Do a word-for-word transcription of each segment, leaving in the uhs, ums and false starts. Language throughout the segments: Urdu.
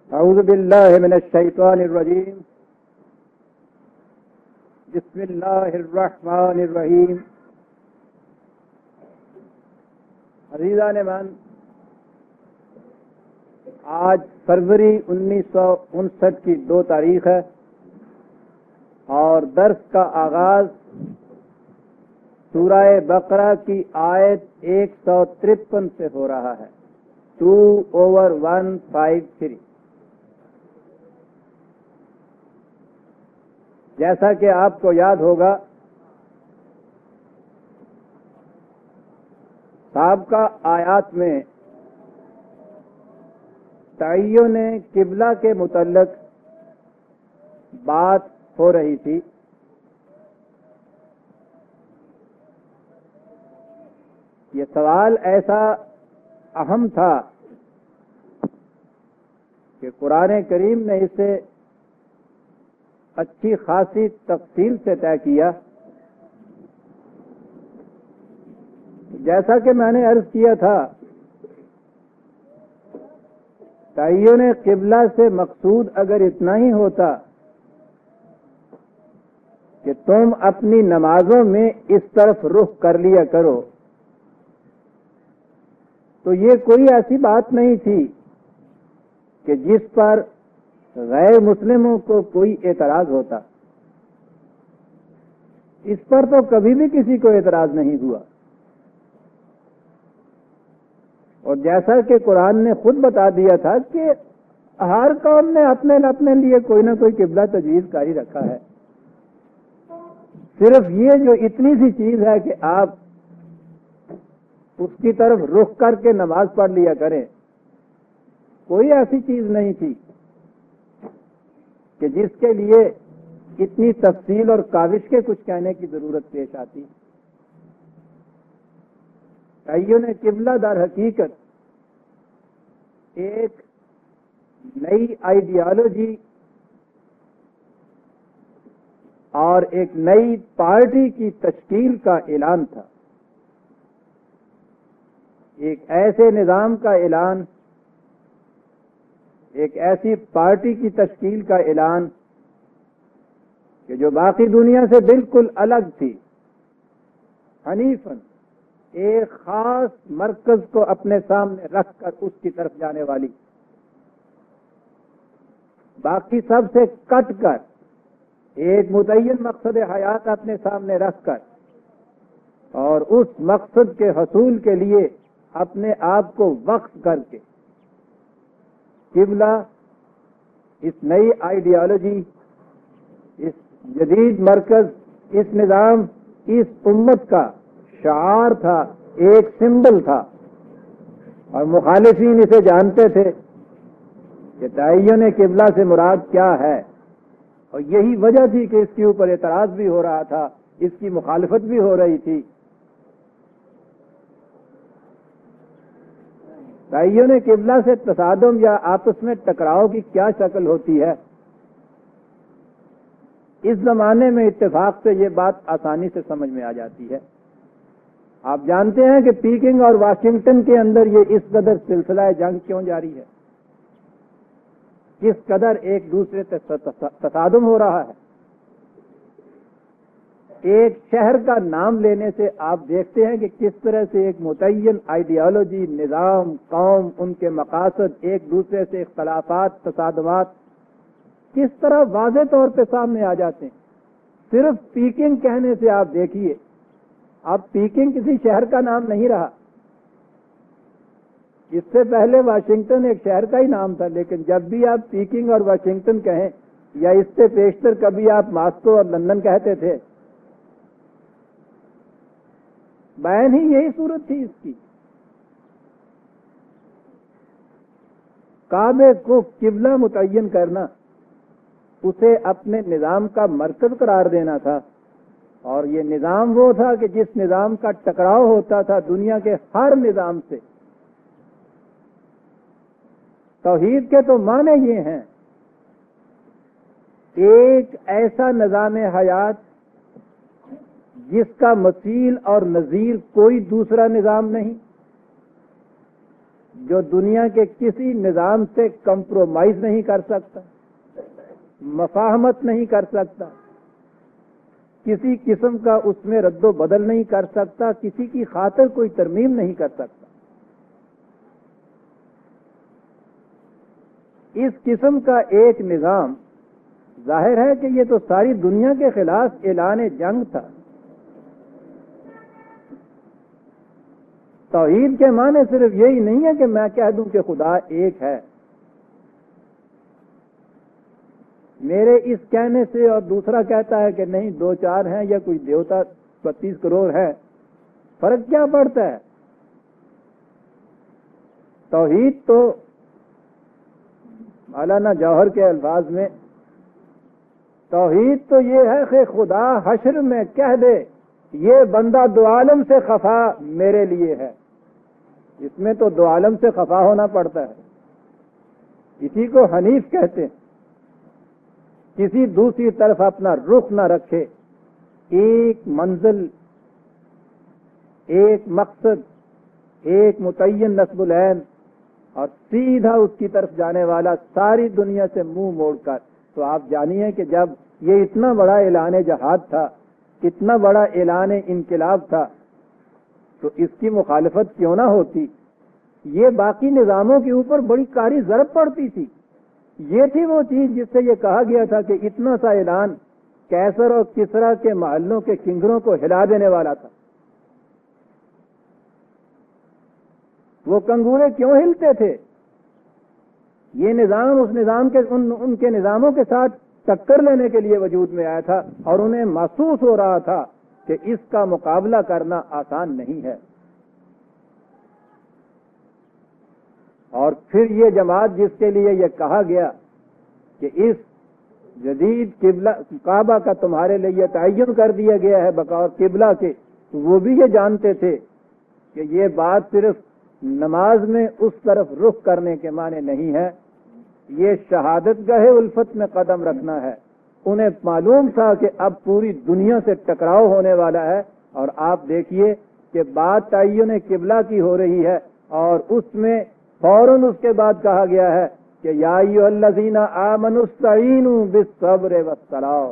اعوذ باللہ من الشیطان الرجیم بسم اللہ الرحمن الرحیم عزیزان من، آج فروری انیس سو انسٹھ کی دو تاریخ ہے اور درس کا آغاز سورہ بقرہ کی آیت ایک سو ترپن سے ہو رہا ہے، two over one five three. جیسا کہ آپ کو یاد ہوگا، سابقہ آیات میں تعین قبلہ کے متعلق بات ہو رہی تھی۔ یہ سوال ایسا اہم تھا کہ قرآن کریم نے اسے اچھی خاصی تفصیل سے طے کیا۔ جیسا کہ میں نے عرض کیا تھا، تعین قبلہ سے مقصود اگر اتنا ہی ہوتا کہ تم اپنی نمازوں میں اس طرف رخ کر لیا کرو، تو یہ کوئی ایسی بات نہیں تھی کہ جس پر غیر مسلموں کو کوئی اعتراض ہوتا۔ اس پر تو کبھی بھی کسی کو اعتراض نہیں ہوا، اور جیسا کہ قرآن نے خود بتا دیا تھا کہ ہر قوم نے اپنے اپنے لیے کوئی نہ کوئی قبلہ تجویز کاری رکھا ہے۔ صرف یہ جو اتنی سی چیز ہے کہ آپ اس کی طرف رخ کر کے نماز پڑھ لیا کریں، کوئی ایسی چیز نہیں تھی کہ جس کے لیے اتنی تفصیل اور کاوش کے کچھ کہنے کی ضرورت پیش آتی۔ تعین قبلہ در حقیقت ایک نئی آئیڈیالوجی اور ایک نئی پارٹی کی تشکیل کا اعلان تھا، ایک ایسے نظام کا اعلان، ایک ایسی پارٹی کی تشکیل کا اعلان کہ جو باقی دنیا سے بالکل الگ تھی، حنیفاً ایک خاص مرکز کو اپنے سامنے رکھ کر اس کی طرف جانے والی، باقی سب سے کٹ کر ایک متعین مقصد حیات اپنے سامنے رکھ کر اور اس مقصد کے حصول کے لیے اپنے آپ کو وقف کر کے قبلہ اس نئی آئیڈیالوجی، اس جدید مرکز، اس نظام، اس امت کا شعار تھا، ایک سمبل تھا، اور مخالفین اسے جانتے تھے کہ تعین قبلہ سے مراد کیا ہے، اور یہی وجہ تھی کہ اس کے اوپر اعتراض بھی ہو رہا تھا، اس کی مخالفت بھی ہو رہی تھی۔ تعین قبلہ سے تصادم یا آپس میں ٹکراؤ کی کیا شکل ہوتی ہے؟ اس زمانے میں اتفاق سے یہ بات آسانی سے سمجھ میں آ جاتی ہے۔ آپ جانتے ہیں کہ پیکنگ اور واشنگٹن کے اندر یہ اس قدر سلسلہ جنگ کیوں جاری ہے، کس قدر ایک دوسرے سے تصادم ہو رہا ہے۔ ایک شہر کا نام لینے سے آپ دیکھتے ہیں کہ کس طرح سے ایک متعین آئیڈیالوجی، نظام، قوم، ان کے مقاصد، ایک دوسرے سے اختلافات، تصادمات کس طرح واضح طور پہ سامنے آ جاتے ہیں۔ صرف پیکنگ کہنے سے آپ دیکھیے، اب پیکنگ کسی شہر کا نام نہیں رہا۔ اس سے پہلے واشنگٹن ایک شہر کا ہی نام تھا، لیکن جب بھی آپ پیکنگ اور واشنگٹن کہیں، یا اس سے بیشتر کبھی آپ ماسکو اور لندن کہتے تھے، بیان ہی یہی صورت تھی اس کی۔ کعبے کو قبلہ متعین کرنا، اسے اپنے نظام کا مرکز قرار دینا تھا، اور یہ نظام وہ تھا کہ جس نظام کا ٹکراؤ ہوتا تھا دنیا کے ہر نظام سے۔ توحید کے تو معنی یہ ہیں، ایک ایسا نظام حیات جس کا مثیل اور نظیر کوئی دوسرا نظام نہیں، جو دنیا کے کسی نظام سے کمپرومائز نہیں کر سکتا، مفاہمت نہیں کر سکتا، کسی قسم کا اس میں رد و بدل نہیں کر سکتا، کسی کی خاطر کوئی ترمیم نہیں کر سکتا. اس قسم کا ایک نظام ظاہر ہے کہ یہ تو ساری دنیا کے خلاف اعلان جنگ تھا. توحید کے معنی صرف یہی نہیں ہے کہ میں کہہ دوں کہ خدا ایک ہے. میرے اس کہنے سے اور دوسرا کہتا ہے کہ نہیں دو چار ہیں یا کوئی دیوتا بتیس کروڑ ہے، فرق کیا پڑتا ہے؟ توحید تو مولانا جوہر کے الفاظ میں توحید تو یہ ہے کہ خدا حشر میں کہہ دے یہ بندہ دو عالم سے خفا میرے لیے ہے. اس میں تو دو عالم سے خفا ہونا پڑتا ہے. اسی کو حنیف کہتے ہیں. کسی دوسری طرف اپنا رخ نہ رکھے، ایک منزل، ایک مقصد، ایک متعین نصب العین اور سیدھا اس کی طرف جانے والا ساری دنیا سے منہ موڑ کر. تو آپ جانیے کہ جب یہ اتنا بڑا اعلان جہاد تھا، اتنا بڑا اعلان انقلاب تھا، تو اس کی مخالفت کیوں نہ ہوتی؟ یہ باقی نظاموں کے اوپر بڑی کاری ضرب پڑتی تھی. یہ تھی وہ چیز جس سے یہ کہا گیا تھا کہ اتنا سا اعلان کیسر اور کسرا کے محلوں کے کنگروں کو ہلا دینے والا تھا. وہ کنگورے کیوں ہلتے تھے؟ یہ نظام اس نظام کے ان, ان کے نظاموں کے ساتھ ٹکر لینے کے لیے وجود میں آیا تھا، اور انہیں محسوس ہو رہا تھا کہ اس کا مقابلہ کرنا آسان نہیں ہے. اور پھر یہ جماعت جس کے لیے یہ کہا گیا کہ اس جدید قبلہ کعبہ کا تمہارے لیے تعین کر دیا گیا ہے بقول قبلہ کے، وہ بھی یہ جانتے تھے کہ یہ بات صرف نماز میں اس طرف رخ کرنے کے معنی نہیں ہے، یہ شہادت گاہ الفت میں قدم رکھنا ہے. انہیں معلوم تھا کہ اب پوری دنیا سے ٹکراؤ ہونے والا ہے، اور آپ دیکھیے کہ بات تعین قبلہ کی ہو رہی ہے، اور اس میں فوراً اس کے بعد کہا گیا ہے کہ یا ایھا الذین آمنوا استعینوا بالصبر والصلاۃ.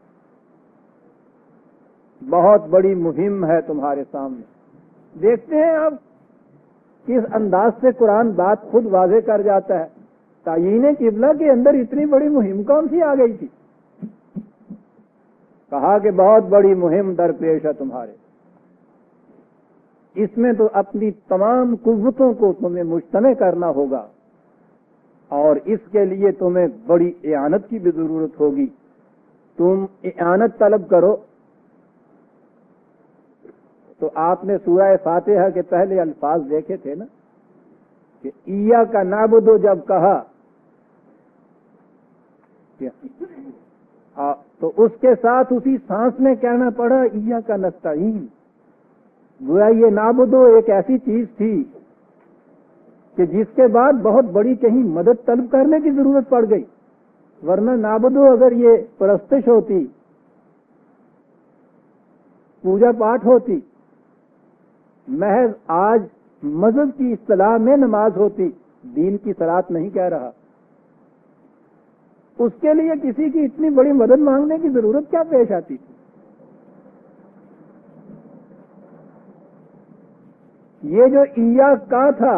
بہت بڑی مہم ہے تمہارے سامنے. دیکھتے ہیں آپ کس انداز سے قرآن بات خود واضح کر جاتا ہے. تعیین قبلہ کے اندر اتنی بڑی مہم کون سی آ گئی تھی؟ کہا کہ بہت بڑی مہم درپیش ہے تمہارے. اس میں تو اپنی تمام قوتوں کو تمہیں مجتمع کرنا ہوگا، اور اس کے لیے تمہیں بڑی اعانت کی بھی ضرورت ہوگی. تم اعانت طلب کرو. تو آپ نے سورہ فاتحہ کے پہلے الفاظ دیکھے تھے نا کہ ایاک نعبد جب کہا تو اس کے ساتھ اسی سانس میں کہنا پڑا ایاک نستعین. گویا یہ نعبد ایک ایسی چیز تھی کہ جس کے بعد بہت بڑی کہیں مدد طلب کرنے کی ضرورت پڑ گئی. ورنہ نعبد اگر یہ پرستش ہوتی، پوجا پاٹ ہوتی، محض آج مذہب کی اصطلاح میں نماز ہوتی، دین کی صلاۃ نہیں کہہ رہا، اس کے لیے کسی کی اتنی بڑی مدد مانگنے کی ضرورت کیا پیش آتی تھی؟ یہ جو ایاک کا تھا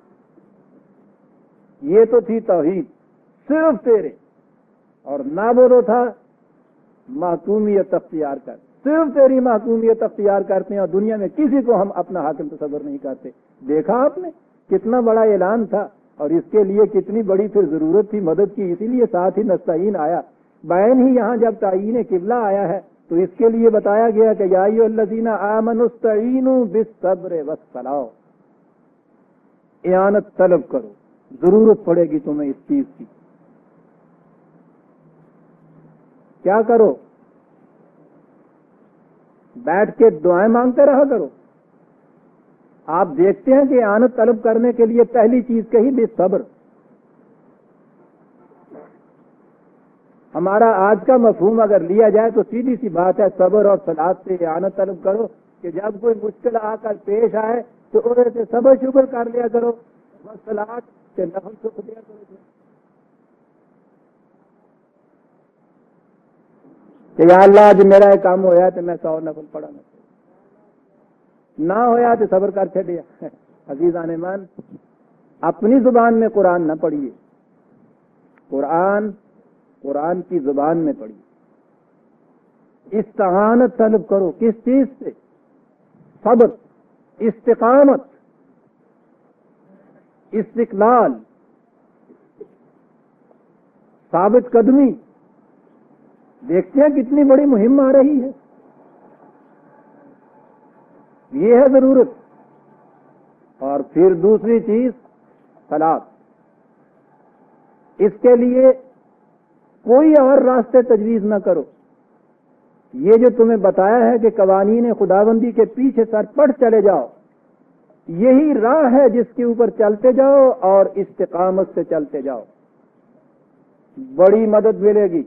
یہ تو تھی توحید صرف تیرے، اور نعبدو تھا محکومیت اختیار کر، صرف تیری محکومیت اختیار کرتے ہیں، اور دنیا میں کسی کو ہم اپنا حاکم تصور نہیں کرتے. دیکھا آپ نے کتنا بڑا اعلان تھا، اور اس کے لیے کتنی بڑی پھر ضرورت تھی مدد کی. اسی لیے ساتھ ہی نستعین آیا. بین ہی یہاں جب تعین قبلہ آیا ہے تو اس کے لیے بتایا گیا کہ یا ایھا الذین آمنوا استعینوا بالصبر والصلاۃ. اعانت طلب کرو، ضرورت پڑے گی تمہیں اس چیز کی. کیا کرو؟ بیٹھ کے دعائیں مانگتے رہا کرو. آپ دیکھتے ہیں کہ اعانت طلب کرنے کے لیے پہلی چیز کہی بے صبر. ہمارا آج کا مفہوم اگر لیا جائے تو سیدھی سی بات ہے، صبر اور صلاۃ سے اعانت طلب کرو کہ جب کوئی مشکل آ کر پیش آئے تو سے صبر شکر کر لیا کرو. सलात के नफल सुख दिया करो कि या अल्लाह आज मेरा एक काम होया तो मैं सौ नफल पढ़ा ना होया तो सब्र कर छड़िया। अजीजान ईमान, अपनी जुबान में कुरान न पढ़िए, कुरान कुरान की जुबान में पढ़िए। इस्तिआनत तलब करो किस चीज से? सब्र, इस्तिकामत, इस्तिकलाल, साबित कदमी। देखते हैं कितनी बड़ी मुहिम आ रही है। ये है जरूरत। और फिर दूसरी चीज सलात। इसके लिए कोई और रास्ते तजवीज न करो। ये जो तुम्हें बताया है कि कवानीन खुदाबंदी के पीछे सर पड़ चले जाओ, यही राह है जिसके ऊपर चलते जाओ और इस्तिकामत से चलते जाओ, बड़ी मदद मिलेगी।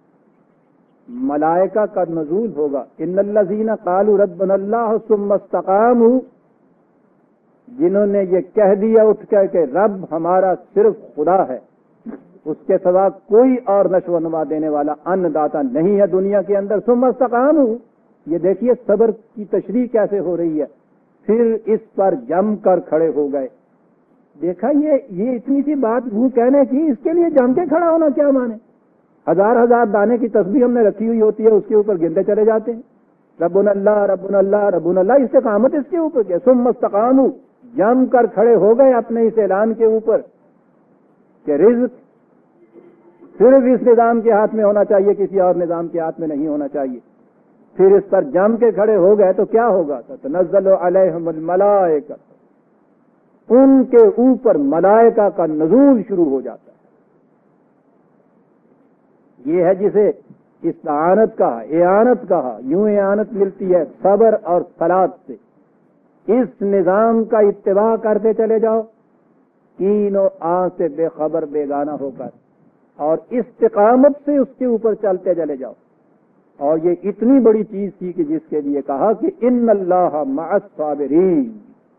मलाइका का नज़ूल होगा। इन्नल्लज़ीना क़ालू रब्बुनल्लाह सुम्मा इस्तक़ामू, जिन्होंने ये कह दिया उठ कर के रब हमारा सिर्फ खुदा है, उसके सिवा कोई और नशो नुमा देने वाला अन्नदाता नहीं है दुनिया के अंदर। सुम्मा इस्तक़ामू, ये देखिए सब्र की तशरीह कैसे हो रही है। फिर इस पर जम कर खड़े हो गए। देखा ये ये इतनी सी बात वो कहने की, इसके लिए जम के खड़ा होना क्या माने? हजार हजार दाने की तस्बीह हमने रखी हुई होती है, उसके ऊपर गिनते चले जाते हैं रब्बुनल्लाह रब्बुनल्लाह रब्बुनल्लाह। इस्तिकामत इसके ऊपर क्या? सुम्मा इस्तक़ामू, जम कर खड़े हो गए अपने इस ऐलान के ऊपर कि रिज़्क़ सिर्फ इस निजाम के हाथ में होना चाहिए, किसी और निजाम के हाथ में नहीं होना चाहिए। फिर इस पर जम के खड़े हो गए तो क्या होगा? तनज़्ज़लु अलैहिमुल मलाइका, उनके ऊपर मलाइका का नज़ूल शुरू हो जाता है। ये है जिसे इस्तानत कहा, एआनत कहा। यूं एआनत मिलती है सब्र और सलात से। इस निजाम का इत्तिबा करते चले जाओ, तीनों आं से बेखबर बेगाना होकर, और इस्तिकामत से उसके ऊपर चलते चले जाओ। और ये इतनी बड़ी चीज थी कि जिसके लिए कहा कि इन्नल्लाह मअस साबिरीन।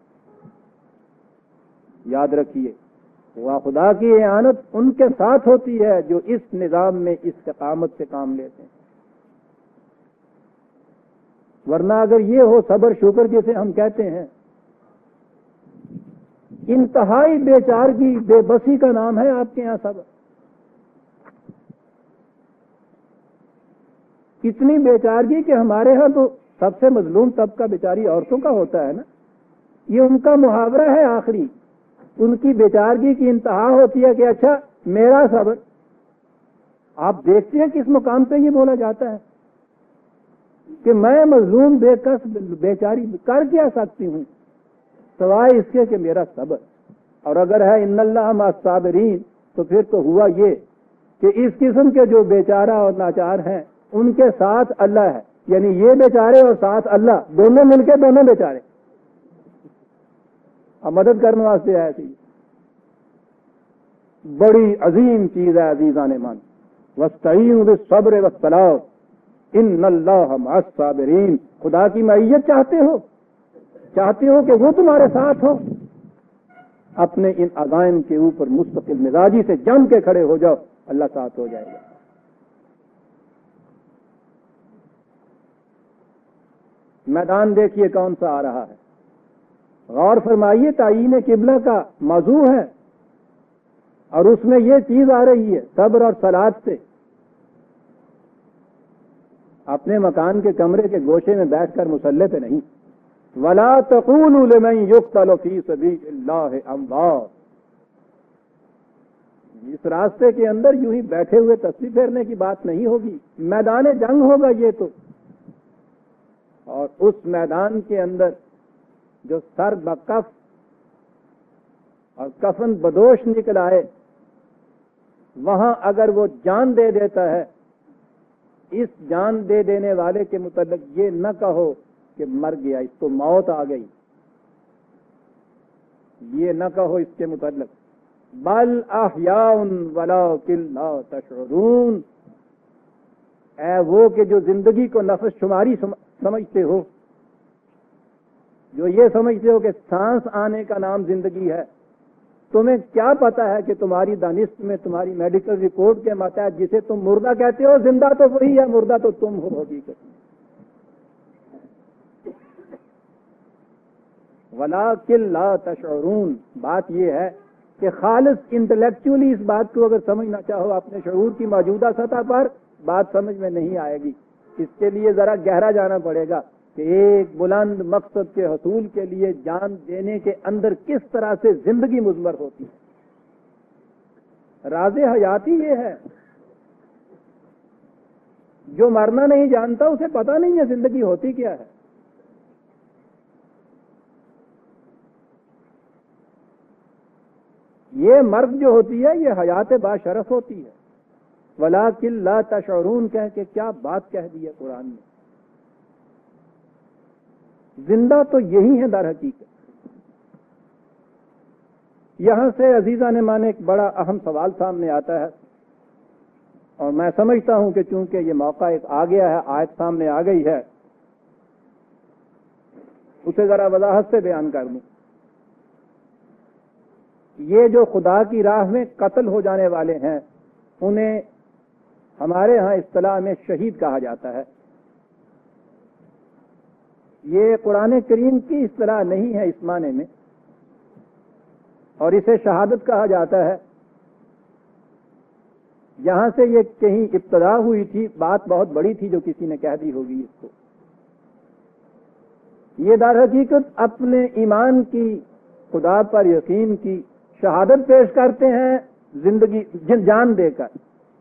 याद रखिए, वह खुदा की इआनत उनके साथ होती है जो इस निजाम में इस्तिकामत से काम लेते हैं। वरना अगर ये हो सब्र शुक्र जिसे हम कहते हैं, इंतहाई बेचारगी बेबसी का नाम है आपके यहां सब्र। इतनी बेचारगी कि हमारे यहां तो सबसे मजलूम तबका बेचारी औरतों का होता है ना, ये उनका मुहावरा है आखिरी। उनकी बेचारगी की इंतहा होती है कि अच्छा मेरा सब्र। आप देखते हैं किस मुकाम पे ये बोला जाता है कि मैं मजलूम बेकस बेचारी कर क्या सकती हूं सवाए इसके कि मेरा सब्र। और अगर है इन्नल्लाह मअस साबिरीन, तो फिर तो हुआ ये कि इस किस्म के जो बेचारा और नाचार हैं उनके साथ अल्लाह है। यानी ये बेचारे और साथ अल्लाह, दोनों मिलके दोनों बेचारे अब मदद करने वास्ते आए थे। बड़ी अजीम चीज है अजीजान ईमान। वस्तईनु बिस्सब्र वस्सलाह इन्नल्लाह मअस साबिरीन। खुदा की मईयत चाहते हो, चाहते हो कि वो तुम्हारे साथ हो, अपने इन अज़ाइम के ऊपर मुस्तकिल मिजाजी से जम के खड़े हो जाओ, अल्लाह साथ हो जाएगा। मैदान देखिए कौन सा आ रहा है। गौर फरमाइए, तायीन किबला का मौजू है और उसमें यह चीज आ रही है सब्र और सलात से। अपने मकान के कमरे के गोशे में बैठकर मुसल्ले पे नहीं। वला तक़ूलू लिमन युक़्तलु फी सबीलिल्लाहि अम्वात। इस रास्ते के अंदर यूं ही बैठे हुए तस्बीह फेरने की बात नहीं होगी, मैदान जंग होगा ये तो। और उस मैदान के अंदर जो सर बकफ और कफन बदोश निकल आए, वहां अगर वो जान दे देता है, इस जान दे देने वाले के मुतल्लिक ये न कहो कि मर गया, इसको मौत आ गई, ये न कहो इसके मुतल्लिक। बल अहयाउन वलाकिन ला तशउरून। ऐ वो कि जो जिंदगी को नफस शुमारी समझते हो, जो ये समझते हो कि सांस आने का नाम जिंदगी है, تمہیں کیا پتا ہے کہ تمہاری دانست میں تمہاری میڈیکل رپورٹ کے ماتحت جسے تم مردہ کہتے ہو زندہ تو وہی ہے، مردہ تو تم ہو حقیقت میں۔ وَلَٰكِن لَا تَشْعُرُونَ، بات یہ ہے کہ خالص انٹلیکچولی اس بات کو اگر سمجھنا چاہو اپنے شعور کی موجودہ سطح پر، بات سمجھ میں نہیں آئے گی۔ اس کے لیے ذرا گہرا جانا پڑے گا کہ ایک بلند مقصد کے حصول کے لیے جان دینے کے اندر کس طرح سے زندگی مضمر ہوتی ہے۔ راز حیاتی یہ ہے، جو مرنا نہیں جانتا اسے پتہ نہیں ہے زندگی ہوتی کیا ہے۔ یہ مرگ جو ہوتی ہے یہ حیات باشرف ہوتی ہے۔ وَلَٰكِن لَا تَشْعُرُونَ کہہ کے کیا بات کہہ دی ہے قرآن نے۔ زندہ تو یہی ہے در حقیقت۔ یہاں سے عزیزان مان ایک بڑا اہم سوال سامنے آتا ہے، اور میں سمجھتا ہوں کہ چونکہ یہ موقع ایک آ گیا ہے، آیت سامنے آ گئی ہے، اسے ذرا وضاحت سے بیان کر دوں۔ یہ جو خدا کی راہ میں قتل ہو جانے والے ہیں انہیں ہمارے ہاں اصطلاح میں شہید کہا جاتا ہے۔ یہ قرآن کریم کی اصطلاح نہیں ہے اس معنی میں، اور اسے شہادت کہا جاتا ہے۔ یہاں سے یہ کہیں ابتدا ہوئی تھی، بات بہت بڑی تھی جو کسی نے کہہ دی ہوگی اس کو۔ یہ در حقیقت اپنے ایمان کی، خدا پر یقین کی شہادت پیش کرتے ہیں زندگی جان دے کر۔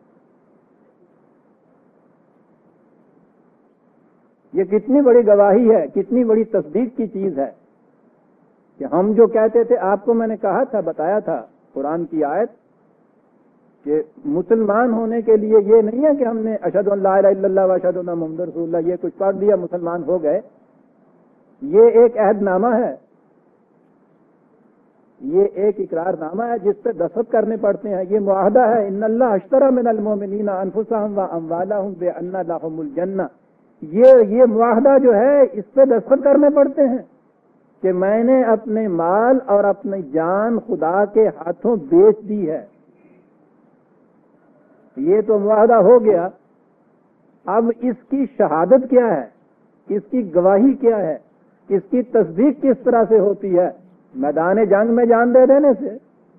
یہ کتنی بڑی گواہی ہے، کتنی بڑی تصدیق کی چیز ہے کہ ہم جو کہتے تھے، آپ کو میں نے کہا تھا، بتایا تھا قرآن کی آیت کہ مسلمان ہونے کے لیے یہ نہیں ہے کہ ہم نے اشہد ان لا الہ الا اللہ و اشہد ان محمد رسول اللہ یہ کچھ پڑھ دیا مسلمان ہو گئے۔ یہ ایک عہد نامہ ہے، یہ ایک اقرار نامہ ہے جس پہ دستخط کرنے پڑتے ہیں۔ یہ معاہدہ ہے، ان اللہ اشتری من المؤمنین انفسهم واموالهم بان لهم الجنہ۔ یہ یہ معاہدہ جو ہے اس پہ دستخط کرنے پڑتے ہیں کہ میں نے اپنے مال اور اپنی جان خدا کے ہاتھوں بیچ دی ہے۔ یہ تو معاہدہ ہو گیا۔ اب اس کی شہادت کیا ہے، اس کی گواہی کیا ہے، اس کی تصدیق کس طرح سے ہوتی ہے؟ میدان جنگ میں جان دے دینے سے۔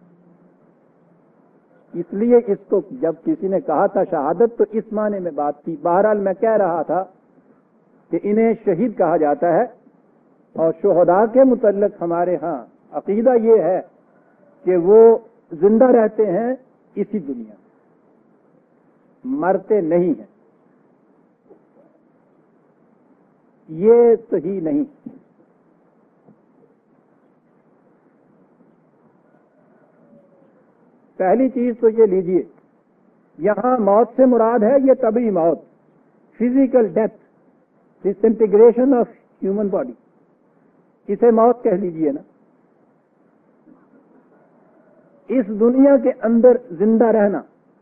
اس لیے اس کو جب کسی نے کہا تھا شہادت تو اس معنی میں بات تھی۔ بہرحال میں کہہ رہا تھا کہ انہیں شہید کہا جاتا ہے، اور شہداء کے متعلق ہمارے ہاں عقیدہ یہ ہے کہ وہ زندہ رہتے ہیں اسی دنیا میں، مرتے نہیں ہیں۔ یہ صحیح نہیں۔ پہلی چیز تو یہ لیجئے، یہاں موت سے مراد ہے یہ طبعی موت، physical death, disintegration of human body, اسے موت کہہ لیجئے نا۔ اس دنیا کے اندر زندہ رہنا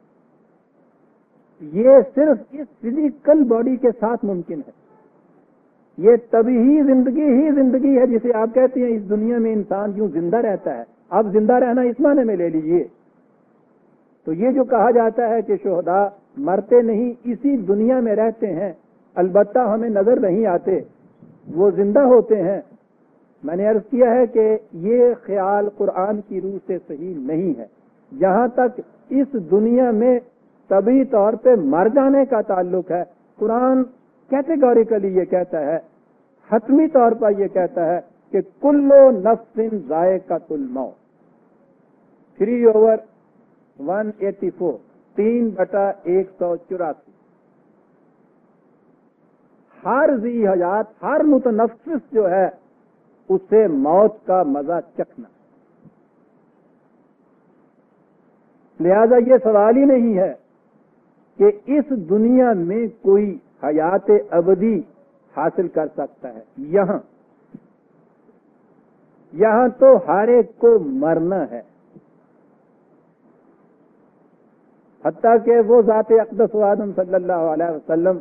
یہ صرف اس فزیکل باڈی کے ساتھ ممکن ہے۔ یہ طبعی زندگی ہی زندگی ہے جسے آپ کہتے ہیں اس دنیا میں انسان یوں زندہ رہتا ہے۔ اب زندہ رہنا اس معنی میں لے لیجئے تو یہ جو کہا جاتا ہے کہ شہداء مرتے نہیں، اسی دنیا میں رہتے ہیں، البتہ ہمیں نظر نہیں آتے، وہ زندہ ہوتے ہیں۔ میں نے عرض کیا ہے کہ یہ خیال قرآن کی روح سے صحیح نہیں ہے۔ جہاں تک اس دنیا میں طبعی طور پہ مر جانے کا تعلق ہے، قرآن کیٹیگوریکلی یہ کہتا ہے، حتمی طور پر یہ کہتا ہے کہ کلو نفس ذائقۃ الموت، three over one eighty four, تین بٹا ایک سو چوراسی، ہر ذی حیات، ہر متنفس جو ہے اسے موت کا مزہ چکھنا۔ لہذا یہ سوال ہی نہیں ہے کہ اس دنیا میں کوئی حیات ابدی حاصل کر سکتا ہے۔ یہاں یہاں تو ہر ایک کو مرنا ہے، حتیٰ کہ وہ ذات اقدس و آدم صلی اللہ علیہ وسلم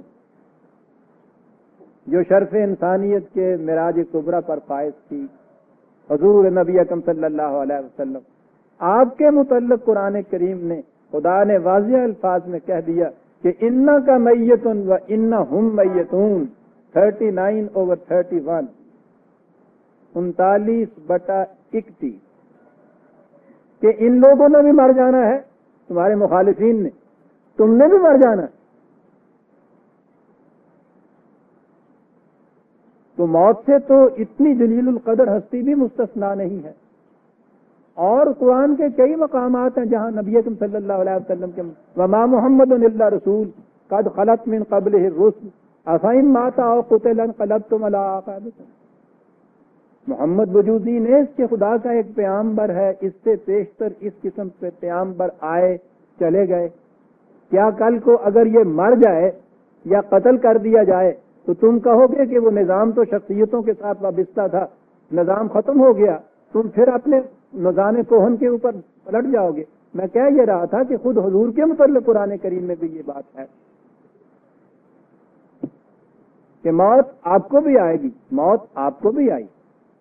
جو شرف انسانیت کے معراج کبریٰ پر فائز تھی، حضور نبی اکرم صلی اللہ علیہ وسلم، آپ کے متعلق قرآن کریم نے خدا نے واضح الفاظ میں کہہ دیا کہ انا کا میتن و انا ہم میتون، thirty nine over thirty one, انتالیس بٹا اکتیس، کہ ان لوگوں نے بھی مر جانا ہے، تمہارے مخالفین نے، تم نے بھی مر جانا ہے۔ تو موت سے تو اتنی جلیل القدر ہستی بھی مستثنا نہیں ہے۔ اور قرآن کے کئی مقامات ہیں جہاں نبی اکرم صلی اللہ علیہ وسلم کے وما محمد الا رسول قد خلت من قبلہ الرسل افئن مات او قتل انقلبتم علی اعقابکم، محمد وجودی نے اس کے خدا کا ایک پیغمبر ہے، اس سے پیشتر اس قسم کے پیغمبر آئے چلے گئے، کیا کل کو اگر یہ مر جائے یا قتل کر دیا جائے تو تم کہو گے کہ وہ نظام تو شخصیتوں کے ساتھ وابستہ تھا، نظام ختم ہو گیا، تم پھر اپنے نظام کوہن کے اوپر پلٹ جاؤ گے؟ میں کہہ یہ رہا تھا کہ خود حضور کے متعلق قرآن کریم میں بھی یہ بات ہے کہ موت آپ کو بھی آئے گی، موت آپ کو بھی آئی۔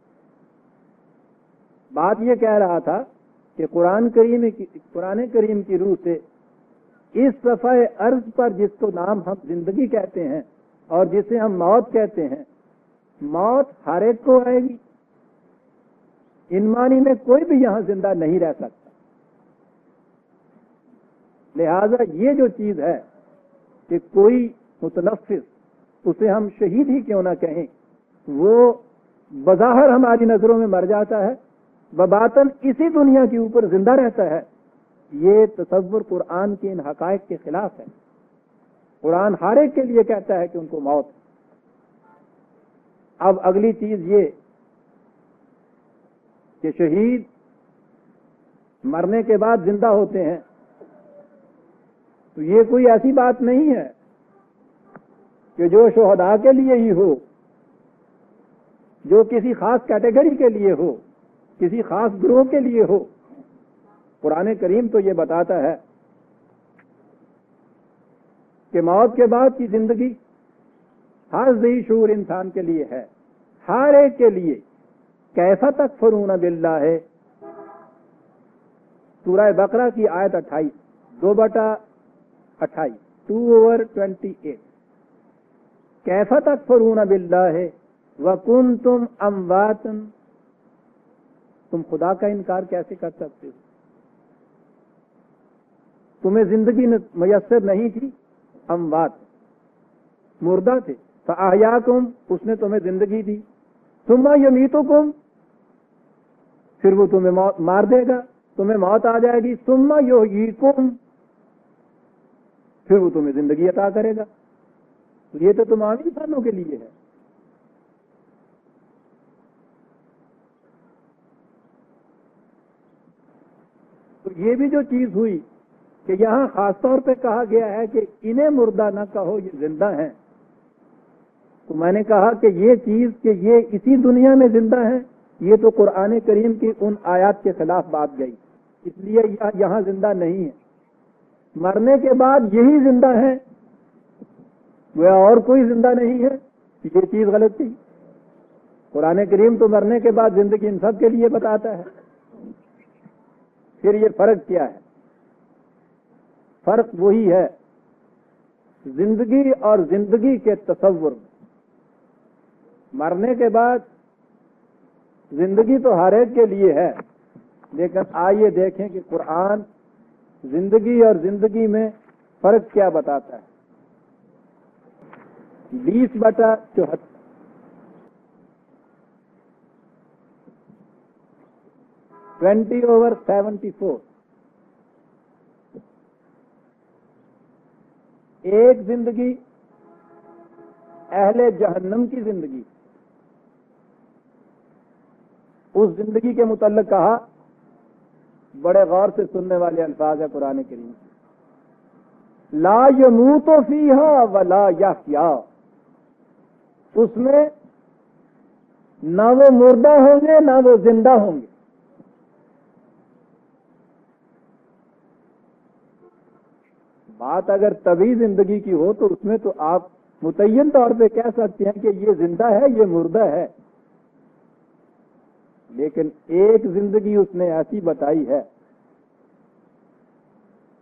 بات یہ کہہ رہا تھا کہ قرآن کریم کی قرآن کریم کی روح سے اس صفحہ ارض پر جس کو نام ہم زندگی کہتے ہیں اور جسے ہم موت کہتے ہیں، موت ہر ایک کو آئے گی، ان معنی میں کوئی بھی یہاں زندہ نہیں رہ سکتا۔ لہذا یہ جو چیز ہے کہ کوئی متنفس، اسے ہم شہید ہی کیوں نہ کہیں، وہ بظاہر ہماری نظروں میں مر جاتا ہے، بباطن اسی دنیا کے اوپر زندہ رہتا ہے، یہ تصور قرآن کے ان حقائق کے خلاف ہے۔ قرآن ہر ایک کے لیے کہتا ہے کہ ان کو موت۔ اب اگلی چیز یہ کہ شہید مرنے کے بعد زندہ ہوتے ہیں، تو یہ کوئی ایسی بات نہیں ہے کہ جو شہداء کے لیے ہی ہو، جو کسی خاص کیٹیگری کے لیے ہو، کسی خاص گروہ کے لیے ہو۔ قرآن کریم تو یہ بتاتا ہے کہ موت کے بعد کی زندگی ہر ذی شعور انسان کے لیے ہے، ہر ایک کے لیے۔ کیسا تکفرون باللہ ہے، سورہ بقرہ کی آیت اٹھائیس، دو بٹا اٹھائیس، ٹو اوور ٹوینٹی ایٹ۔ کیسا تکفرون باللہ وکنتم امواتا، تم خدا کا انکار کیسے کر سکتے ہو؟ تمہیں زندگی میسر نہیں تھی، اموات، مردہ تھے، فاحیاکم، اس نے تمہیں زندگی دی، ثم یمیتکم، پھر وہ تمہیں مار دے گا، تمہیں موت آ جائے گی، ثم یحییکم، پھر وہ تمہیں زندگی عطا کرے گا۔ تو یہ تو تمام انسانوں کے لیے ہے۔ تو یہ بھی جو چیز ہوئی کہ یہاں خاص طور پہ کہا گیا ہے کہ انہیں مردہ نہ کہو، یہ زندہ ہیں، تو میں نے کہا کہ یہ چیز کہ یہ اسی دنیا میں زندہ ہے، یہ تو قرآن کریم کی ان آیات کے خلاف بات گئی، اس لیے یہاں زندہ نہیں ہے۔ مرنے کے بعد یہی زندہ ہے، وہ اور کوئی زندہ نہیں ہے، یہ چیز غلط تھی۔ قرآن کریم تو مرنے کے بعد زندگی ان سب کے لیے بتاتا ہے۔ پھر یہ فرق کیا ہے؟ فرق وہی ہے زندگی اور زندگی کے تصور میں۔ مرنے کے بعد زندگی تو ہر ایک کے لیے ہے، لیکن آئیے دیکھیں کہ قرآن زندگی اور زندگی میں فرق کیا بتاتا ہے۔ بیس بٹا چوہتر، ٹوینٹی اوور سیونٹی فور۔ ایک زندگی اہل جہنم کی زندگی، اس زندگی کے متعلق کہا، بڑے غور سے سننے والے الفاظ ہے قرآن کریم، لا یموت فیہا ولا یحیا، اس میں نہ وہ مردہ ہوں گے نہ وہ زندہ ہوں گے۔ بات اگر طبی زندگی کی ہو تو اس میں تو آپ متعین طور پہ کہہ سکتے ہیں کہ یہ زندہ ہے، یہ مردہ ہے، لیکن ایک زندگی اس نے ایسی بتائی ہے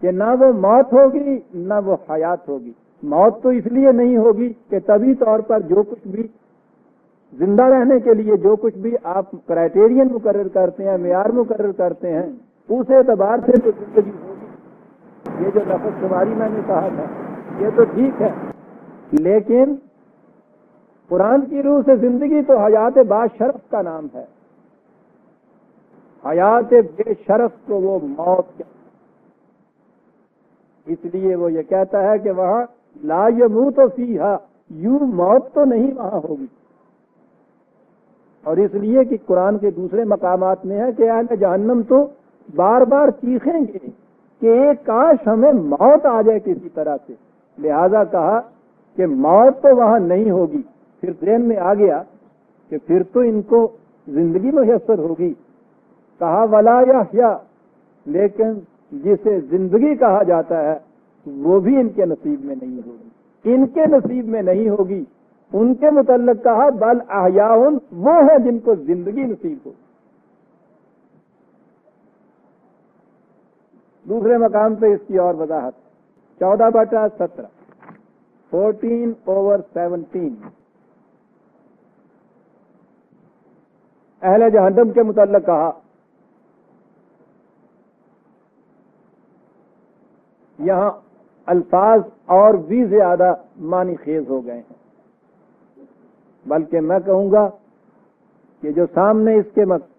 کہ نہ وہ موت ہوگی نہ وہ حیات ہوگی. موت تو اس لیے نہیں ہوگی کہ طبی طور پر جو کچھ بھی زندہ رہنے کے لیے جو کچھ بھی آپ کرائٹیرین مقرر کرتے ہیں، معیار مقرر کرتے ہیں، اس اعتبار سے تو زندگی ہوگی. یہ جو لفظ شماری میں نے کہا تھا یہ تو ٹھیک ہے، لیکن قرآن کی روح سے زندگی تو حیات با شرف کا نام ہے. حیات بے شرف کو وہ موت کہتے ہیں. اس لیے وہ یہ کہتا ہے کہ وہاں لا یموت فیہا، یوں موت تو نہیں وہاں ہوگی. اور اس لیے کہ قرآن کے دوسرے مقامات میں ہے کہ اہل جہنم تو بار بار چیخیں گے کہ ایک کاش ہمیں موت آ جائے کسی طرح سے. لہذا کہا کہ موت تو وہاں نہیں ہوگی. پھر ذہن میں آ گیا کہ پھر تو ان کو زندگی میسر ہوگی. کہا ولا یحییٰ، لیکن جسے زندگی کہا جاتا ہے وہ بھی ان کے نصیب میں نہیں ہوگی. ان کے نصیب میں نہیں ہوگی. ان کے متعلق کہا بل احیاء، وہ ہے جن کو زندگی نصیب ہو. دوسرے مقام پہ اس کی اور وضاحت، چودہ بٹا سترہ، فورٹین اوور سیونٹین. اہل جہنم کے متعلق کہا یہاں الفاظ اور بھی زیادہ معنی خیز ہو گئے ہیں، بلکہ میں کہوں گا کہ جو سامنے اس کے مت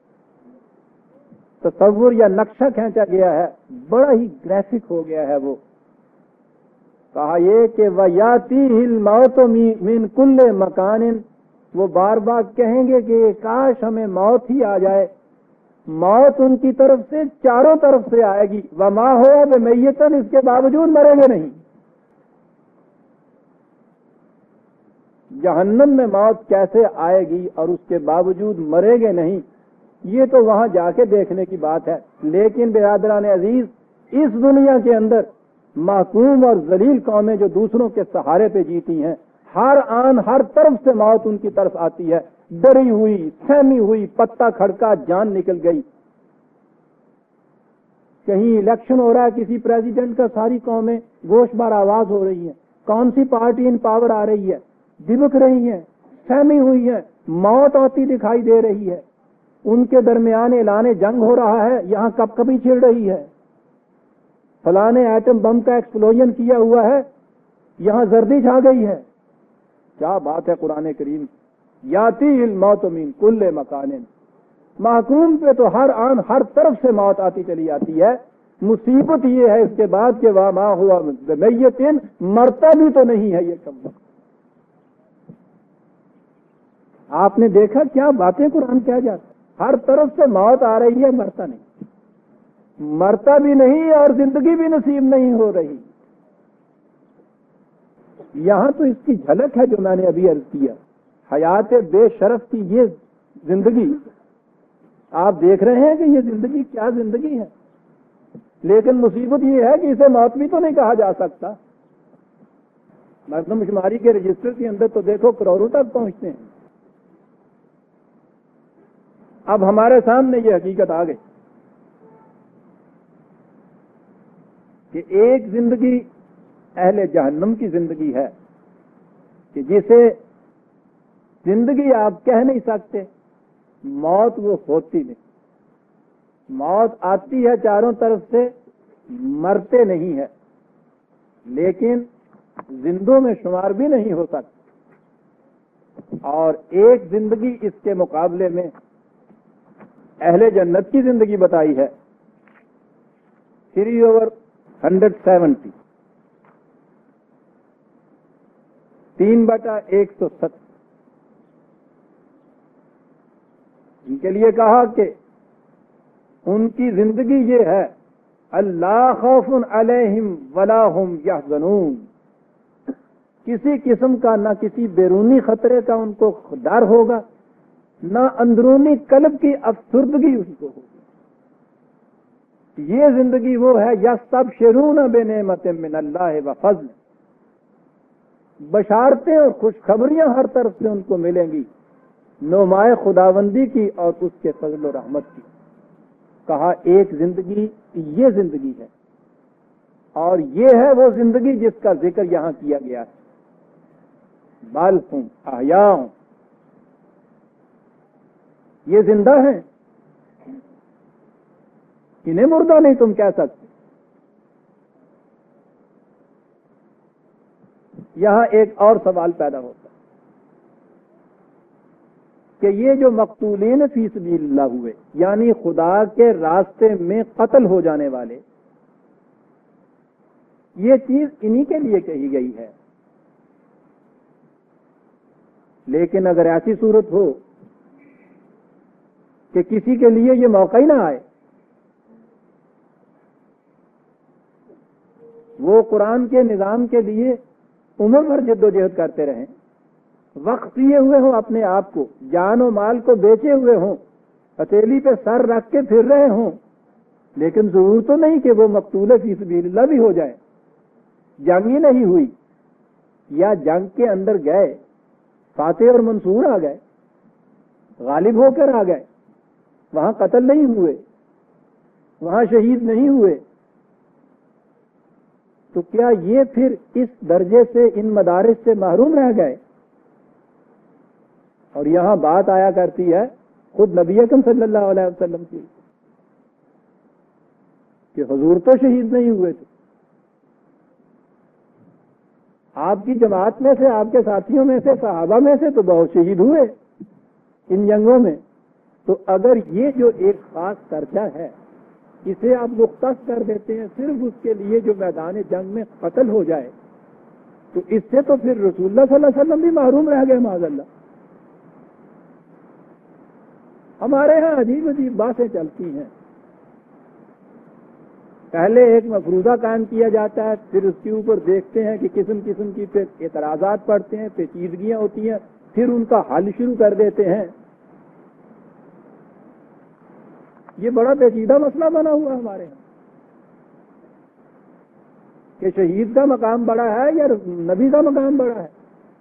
تصور یا نقشہ کھینچا گیا ہے بڑا ہی گرافک ہو گیا ہے. وہ کہا یہ کہ وَيَأْتِيهِ الْمَوْتُ مِنْ كُلِّ مَكَانٍ، وہ بار بار کہیں گے کہ کاش ہمیں موت ہی آ جائے. موت ان کی طرف سے چاروں طرف سے آئے گی. وَمَا هُوَ بِمَيِّتٍ، اس کے باوجود مریں گے نہیں. جہنم میں موت کیسے آئے گی اور اس کے باوجود مرے گے نہیں، یہ تو وہاں جا کے دیکھنے کی بات ہے. لیکن برادران عزیز، اس دنیا کے اندر محکوم اور ذلیل قومیں جو دوسروں کے سہارے پہ جیتی ہیں، ہر آن ہر طرف سے موت ان کی طرف آتی ہے. ڈری ہوئی، سہمی ہوئی، پتا کھڑکا، جان نکل گئی. کہیں الیکشن ہو رہا ہے کسی پریزیڈنٹ کا، ساری قومیں گوش بار آواز ہو رہی ہیں. کون سی پارٹی ان پاور آ رہی ہے، دبک رہی ہیں، سہمی ہوئی ہیں، موت آتی دکھائی دے رہی ہے. ان کے درمیان اعلان جنگ ہو رہا ہے، یہاں کب کبھی چھڑ رہی ہے. فلانے ایٹم بم کا ایکسپلوژن کیا ہوا ہے، یہاں زردی چھا گئی ہے. کیا بات ہے قرآن کریم. یاتی الموت من کل مکان، محکوم پہ تو ہر آن ہر طرف سے موت آتی چلی آتی ہے. مصیبت یہ ہے اس کے بعد کہ وما ہوا بمیت، مرتا بھی تو نہیں ہے یہ کم وقت. آپ نے دیکھا کیا باتیں قرآن کہہ جاتا ہے. ہر طرف سے موت آ رہی ہے، مرتا نہیں، مرتا بھی نہیں اور زندگی بھی نصیب نہیں ہو رہی. یہاں تو اس کی جھلک ہے جو میں نے ابھی عرض کیا. حیات بے شرف کی یہ زندگی آپ دیکھ رہے ہیں کہ یہ زندگی کیا زندگی ہے. لیکن مصیبت یہ ہے کہ اسے موت بھی تو نہیں کہا جا سکتا. مردم شماری کے رجسٹر کے اندر تو دیکھو کروڑوں تک پہنچتے ہیں. اب ہمارے سامنے یہ حقیقت آ گئی کہ ایک زندگی اہل جہنم کی زندگی ہے کہ جسے زندگی آپ کہہ نہیں سکتے. موت وہ ہوتی نہیں. موت آتی ہے چاروں طرف سے، مرتے نہیں ہے، لیکن زندوں میں شمار بھی نہیں ہو سکتی. اور ایک زندگی اس کے مقابلے میں اہل جنت کی زندگی بتائی ہے. تھری اوور ہنڈریڈ سیونٹی، تین بٹا ایک سو ستر. ان کے لیے کہا کہ ان کی زندگی یہ ہے اللہ خوف علیہم ولا ہم یحزنون، کسی قسم کا نہ کسی بیرونی خطرے کا ان کو ڈر ہوگا، نہ اندرونی قلب کی افسردگی ان کو ہوگی. یہ زندگی وہ ہے یستبشرون بنعمت من اللہ وفضل، بشارتیں اور خوشخبریاں ہر طرف سے ان کو ملیں گی نمائے خداوندی کی اور اس کے فضل و رحمت کی. کہا ایک زندگی یہ زندگی ہے اور یہ ہے وہ زندگی جس کا ذکر یہاں کیا گیا ہے. بل ہم احیاء، یہ زندہ ہیں، انہیں مردہ نہیں تم کہہ سکتے. یہاں ایک اور سوال پیدا ہوتا ہے کہ یہ جو مقتولین فی سبیل اللہ ہوئے، یعنی خدا کے راستے میں قتل ہو جانے والے، یہ چیز انہی کے لیے کہی گئی ہے. لیکن اگر ایسی صورت ہو کہ کسی کے لیے یہ موقع ہی نہ آئے، وہ قرآن کے نظام کے لیے عمر بھر جد و جہد کرتے رہیں، وقت دیے ہوئے ہوں، اپنے آپ کو جان و مال کو بیچے ہوئے ہوں، ہتھیلی پہ سر رکھ کے پھر رہے ہوں، لیکن ضرور تو نہیں کہ وہ مقتول فی سبیل اللہ بھی ہو جائے. جنگ ہی نہیں ہوئی یا جنگ کے اندر گئے، فاتح اور منصور آ گئے، غالب ہو کر آ گئے، وہاں قتل نہیں ہوئے، وہاں شہید نہیں ہوئے، تو کیا یہ پھر اس درجے سے ان مدارس سے محروم رہ گئے؟ اور یہاں بات آیا کرتی ہے خود نبی اکرم صلی اللہ علیہ وسلم کی کہ حضور تو شہید نہیں ہوئے تھے. آپ کی جماعت میں سے، آپ کے ساتھیوں میں سے، صحابہ میں سے تو بہت شہید ہوئے ان جنگوں میں. تو اگر یہ جو ایک خاص درجہ ہے اسے آپ مختص کر دیتے ہیں صرف اس کے لیے جو میدان جنگ میں قتل ہو جائے، تو اس سے تو پھر رسول اللہ صلی اللہ علیہ وسلم بھی محروم رہ گئے معاذ اللہ. ہمارے ہاں عجیب عجیب باتیں چلتی ہیں. پہلے ایک مفروضہ قائم کیا جاتا ہے، پھر اس کے اوپر دیکھتے ہیں کہ قسم قسم کی پھر اعتراضات پڑتے ہیں، پیچیدگیاں ہوتی ہیں، پھر ان کا حل شروع کر دیتے ہیں. یہ بڑا پیچیدہ مسئلہ بنا ہوا ہمارے یہاں کہ شہید کا مقام بڑا ہے یا نبی کا مقام بڑا ہے.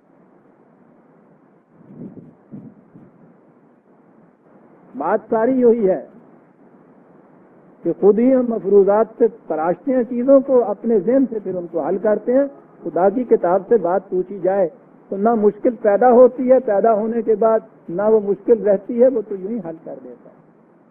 بات ساری یہی ہے کہ خود ہی ہم مفروضات سے تراشتے ہیں چیزوں کو، اپنے ذہن سے پھر ان کو حل کرتے ہیں. خدا کی کتاب سے بات پوچھی جائے تو نہ مشکل پیدا ہوتی ہے، پیدا ہونے کے بعد نہ وہ مشکل رہتی ہے، وہ تو یوں ہی حل کر دیتا ہے.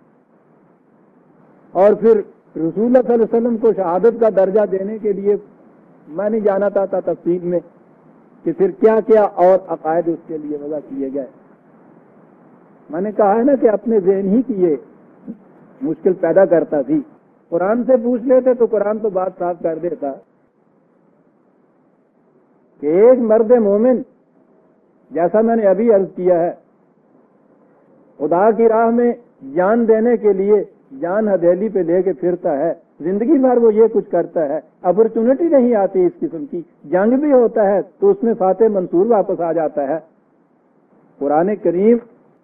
اور پھر رسول اللہ صلی اللہ علیہ وسلم کو شہادت کا درجہ دینے کے لیے میں نہیں جانا چاہتا تفصیل میں کہ پھر کیا کیا اور عقائد اس کے لیے وضع کیے گئے. میں نے کہا ہے نا کہ اپنے ذہن ہی کی یہ مشکل پیدا کرتا تھی. قرآن سے پوچھ لیتے تو قرآن تو بات صاف کر دیتا کہ ایک مرد مومن، جیسا میں نے ابھی عرض کیا ہے، خدا کی راہ میں جان دینے کے لیے جان ہتھیلی پہ لے کے پھرتا ہے، زندگی بھر وہ یہ کچھ کرتا ہے، اپرچونٹی نہیں آتی اس قسم کی، جنگ بھی ہوتا ہے تو اس میں فاتح منصور واپس آ جاتا ہے. قرآن کریم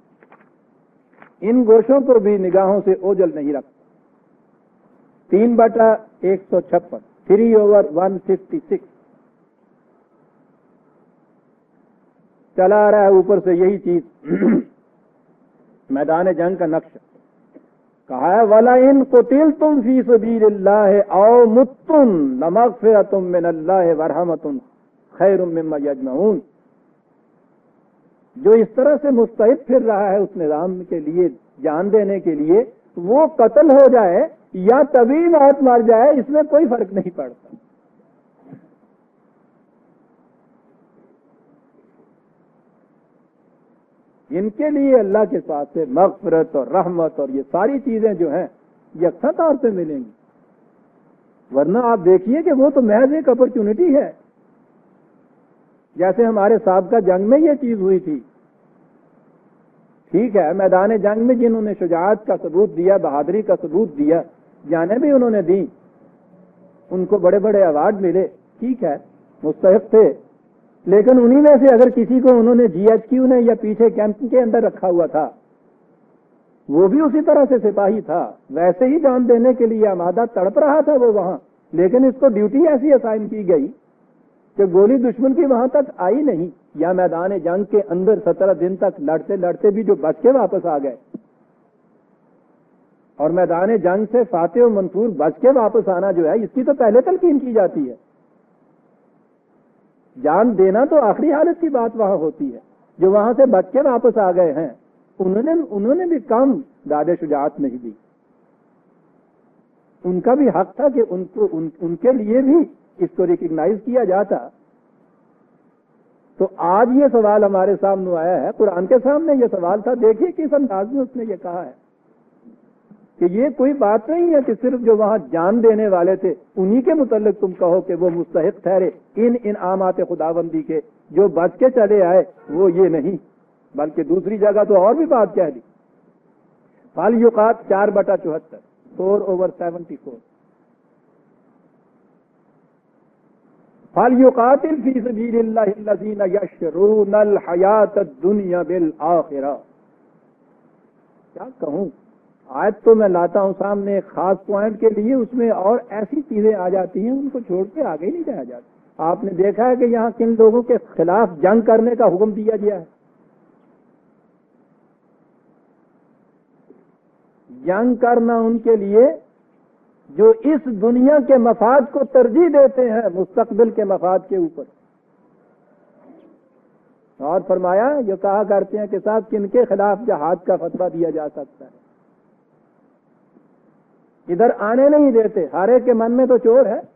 ان گوشوں پر بھی نگاہوں سے اوجل نہیں رکھتا. تین بٹا ایک سو چھپن three over one fifty six چلا آ رہا ہے اوپر سے یہی چیز میدان جنگ کا نقشہ. کہا ہے وَلَئِن قُتِلْتُمْ فِي سَبِيلِ اللَّهِ أَوْ مُتُّمْ لَمَغْفِرَةٌ مِّنَ اللَّهِ وَرَحْمَةٌ خَيْرٌ مِّمَّا يَجْمَعُونَ. جو اس طرح سے مستعد پھر رہا ہے اس نظام کے لیے جان دینے کے لیے، وہ قتل ہو جائے یا طبی موت مر جائے، اس میں کوئی فرق نہیں پڑتا. ان کے لیے اللہ کے پاس سے مغفرت اور رحمت اور یہ ساری چیزیں جو ہیں یکساں طور پہ ملیں گی. ورنہ آپ دیکھیے کہ وہ تو محض ایک اپرچونٹی ہے. جیسے ہمارے سابقہ جنگ میں یہ چیز ہوئی تھی، ٹھیک ہے، میدان جنگ میں جنہوں نے شجاعت کا ثبوت دیا، بہادری کا ثبوت دیا، جانیں بھی انہوں نے دی، ان کو بڑے بڑے ایوارڈ ملے، ٹھیک ہے، مستحق تھے. لیکن انہی میں سے اگر کسی کو انہوں نے جی ایچ کیو نے یا پیچھے کیمپ کے اندر رکھا ہوا تھا، وہ بھی اسی طرح سے سپاہی تھا، ویسے ہی جان دینے کے لیے آمادہ، تڑپ رہا تھا وہ وہاں، لیکن اس کو ڈیوٹی ایسی اسائن کی گئی کہ گولی دشمن کی وہاں تک آئی نہیں، یا میدان جنگ کے اندر سترہ دن تک لڑتے لڑتے بھی جو بچ کے واپس آ گئے. اور میدان جنگ سے فاتح و منصور بچ کے واپس آنا جو ہے اس کی تو پہلے تلقین کی جاتی ہے. جان دینا تو آخری حالت کی بات وہاں ہوتی ہے. جو وہاں سے بچ کے واپس آ گئے ہیں انہوں نے انہوں نے بھی کم داد شجاعت نہیں دی. ان کا بھی حق تھا کہ ان کو ان, ان کے لیے بھی اس کو ریکگنائز کیا جاتا. تو آج یہ سوال ہمارے سامنے آیا ہے, قرآن کے سامنے یہ سوال تھا. دیکھیے کس انداز میں اس نے یہ کہا ہے کہ یہ کوئی بات نہیں ہے کہ صرف جو وہاں جان دینے والے تھے انہی کے متعلق تم کہو کہ وہ مستحق ٹھہرے ان انعامات خداوندی کے, جو بچ کے چلے آئے وہ یہ نہیں, بلکہ دوسری جگہ تو اور بھی بات کہہ دی. فالیقات چار بٹا چوہتر فور اوور سیونٹی فور فالیقاتل فی سبیل اللہ الذین یشرون الحیات الدنیا بالآخرہ. کیا کہوں, آیت تو میں لاتا ہوں سامنے ایک خاص پوائنٹ کے لیے, اس میں اور ایسی چیزیں آ جاتی ہیں ان کو چھوڑ کے آگے ہی نہیں جایا جاتا. آپ نے دیکھا ہے کہ یہاں کن لوگوں کے خلاف جنگ کرنے کا حکم دیا گیا ہے. جنگ کرنا ان کے لیے جو اس دنیا کے مفاد کو ترجیح دیتے ہیں مستقبل کے مفاد کے اوپر. اور فرمایا یہ کہا کرتے ہیں کہ صاحب کن کے خلاف جہاد کا فتویٰ دیا جا سکتا ہے, ادھر آنے نہیں دیتے. ہر ایک کے من میں تو چور ہے.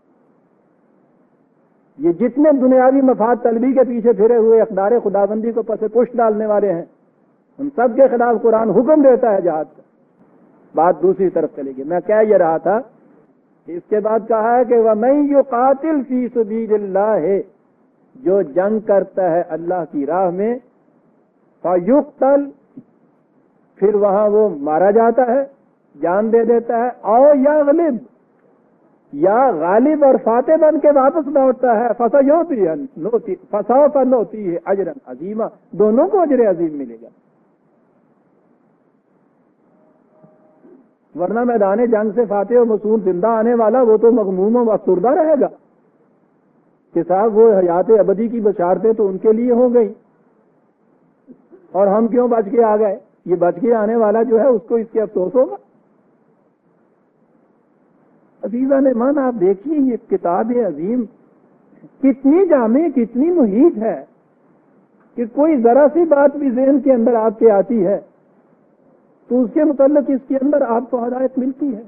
یہ جتنے دنیاوی مفاد طلبی کے پیچھے پھرے ہوئے اقدار خداوندی کو پس پشت ڈالنے والے ہیں, ان سب کے خلاف قرآن حکم دیتا ہے جہاد کا. بات دوسری طرف چلے گی. میں کہہ یہ رہا تھا کہ اس کے بعد کہا ہے کہ وَمَن يُقَاتِلْ فِي سَبِيلِ اللَّهِ, جو جنگ کرتا ہے اللہ کی راہ میں, فَيُقْتَلْ, پھر وہاں وہ مارا جاتا ہے, جان دے دیتا ہے, او یغلب, یا غالب اور فاتح بن کے واپس لوٹتا ہے, فَسَيُؤْتِيهِ فَسَوْفَ نُؤْتِيهِ أَجْرًا عَظِيمًا, دونوں کو اجر عظیم ملے گا. ورنہ میدان جنگ سے فاتح و مسعود زندہ آنے والا وہ تو مغموم و افسردہ رہے گا کہ صاحب وہ حیات ابدی کی بشارتیں تو ان کے لیے ہو گئی اور ہم کیوں بچ کے آ گئے. یہ بچ کے آنے والا جو ہے اس کو اس کے افسوس ہوگا. عزیزان مان, آپ دیکھیے یہ کتاب عظیم کتنی جامع کتنی محیط ہے کہ کوئی ذرا سی بات بھی ذہن کے اندر آپ کے آتی ہے تو اس کے متعلق اس کے اندر آپ کو ہدایت ملتی ہے.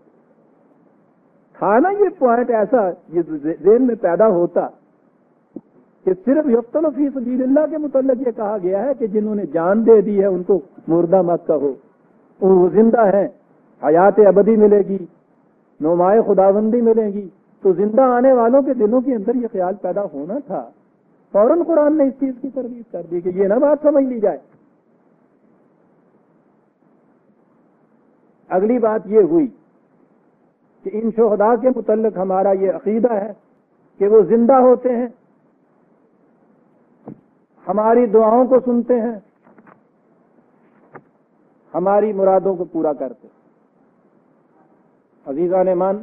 تھا نا یہ پوائنٹ ایسا یہ ذہن میں پیدا ہوتا کہ صرف یقتل فی سبیل اللہ کے متعلق یہ کہا گیا ہے کہ جنہوں نے جان دے دی ہے ان کو مردہ مت کہو, وہ زندہ ہیں, حیات ابدی ملے گی, نمائے خداوندی ملے گی. تو زندہ آنے والوں کے دلوں کے اندر یہ خیال پیدا ہونا تھا. فوراً قرآن نے اس چیز کی ترغیب کر دی کہ یہ نہ بات سمجھ لی جائے. اگلی بات یہ ہوئی کہ ان شہداء کے متعلق ہمارا یہ عقیدہ ہے کہ وہ زندہ ہوتے ہیں, ہماری دعاؤں کو سنتے ہیں, ہماری مرادوں کو پورا کرتے ہیں. عزیزان مان,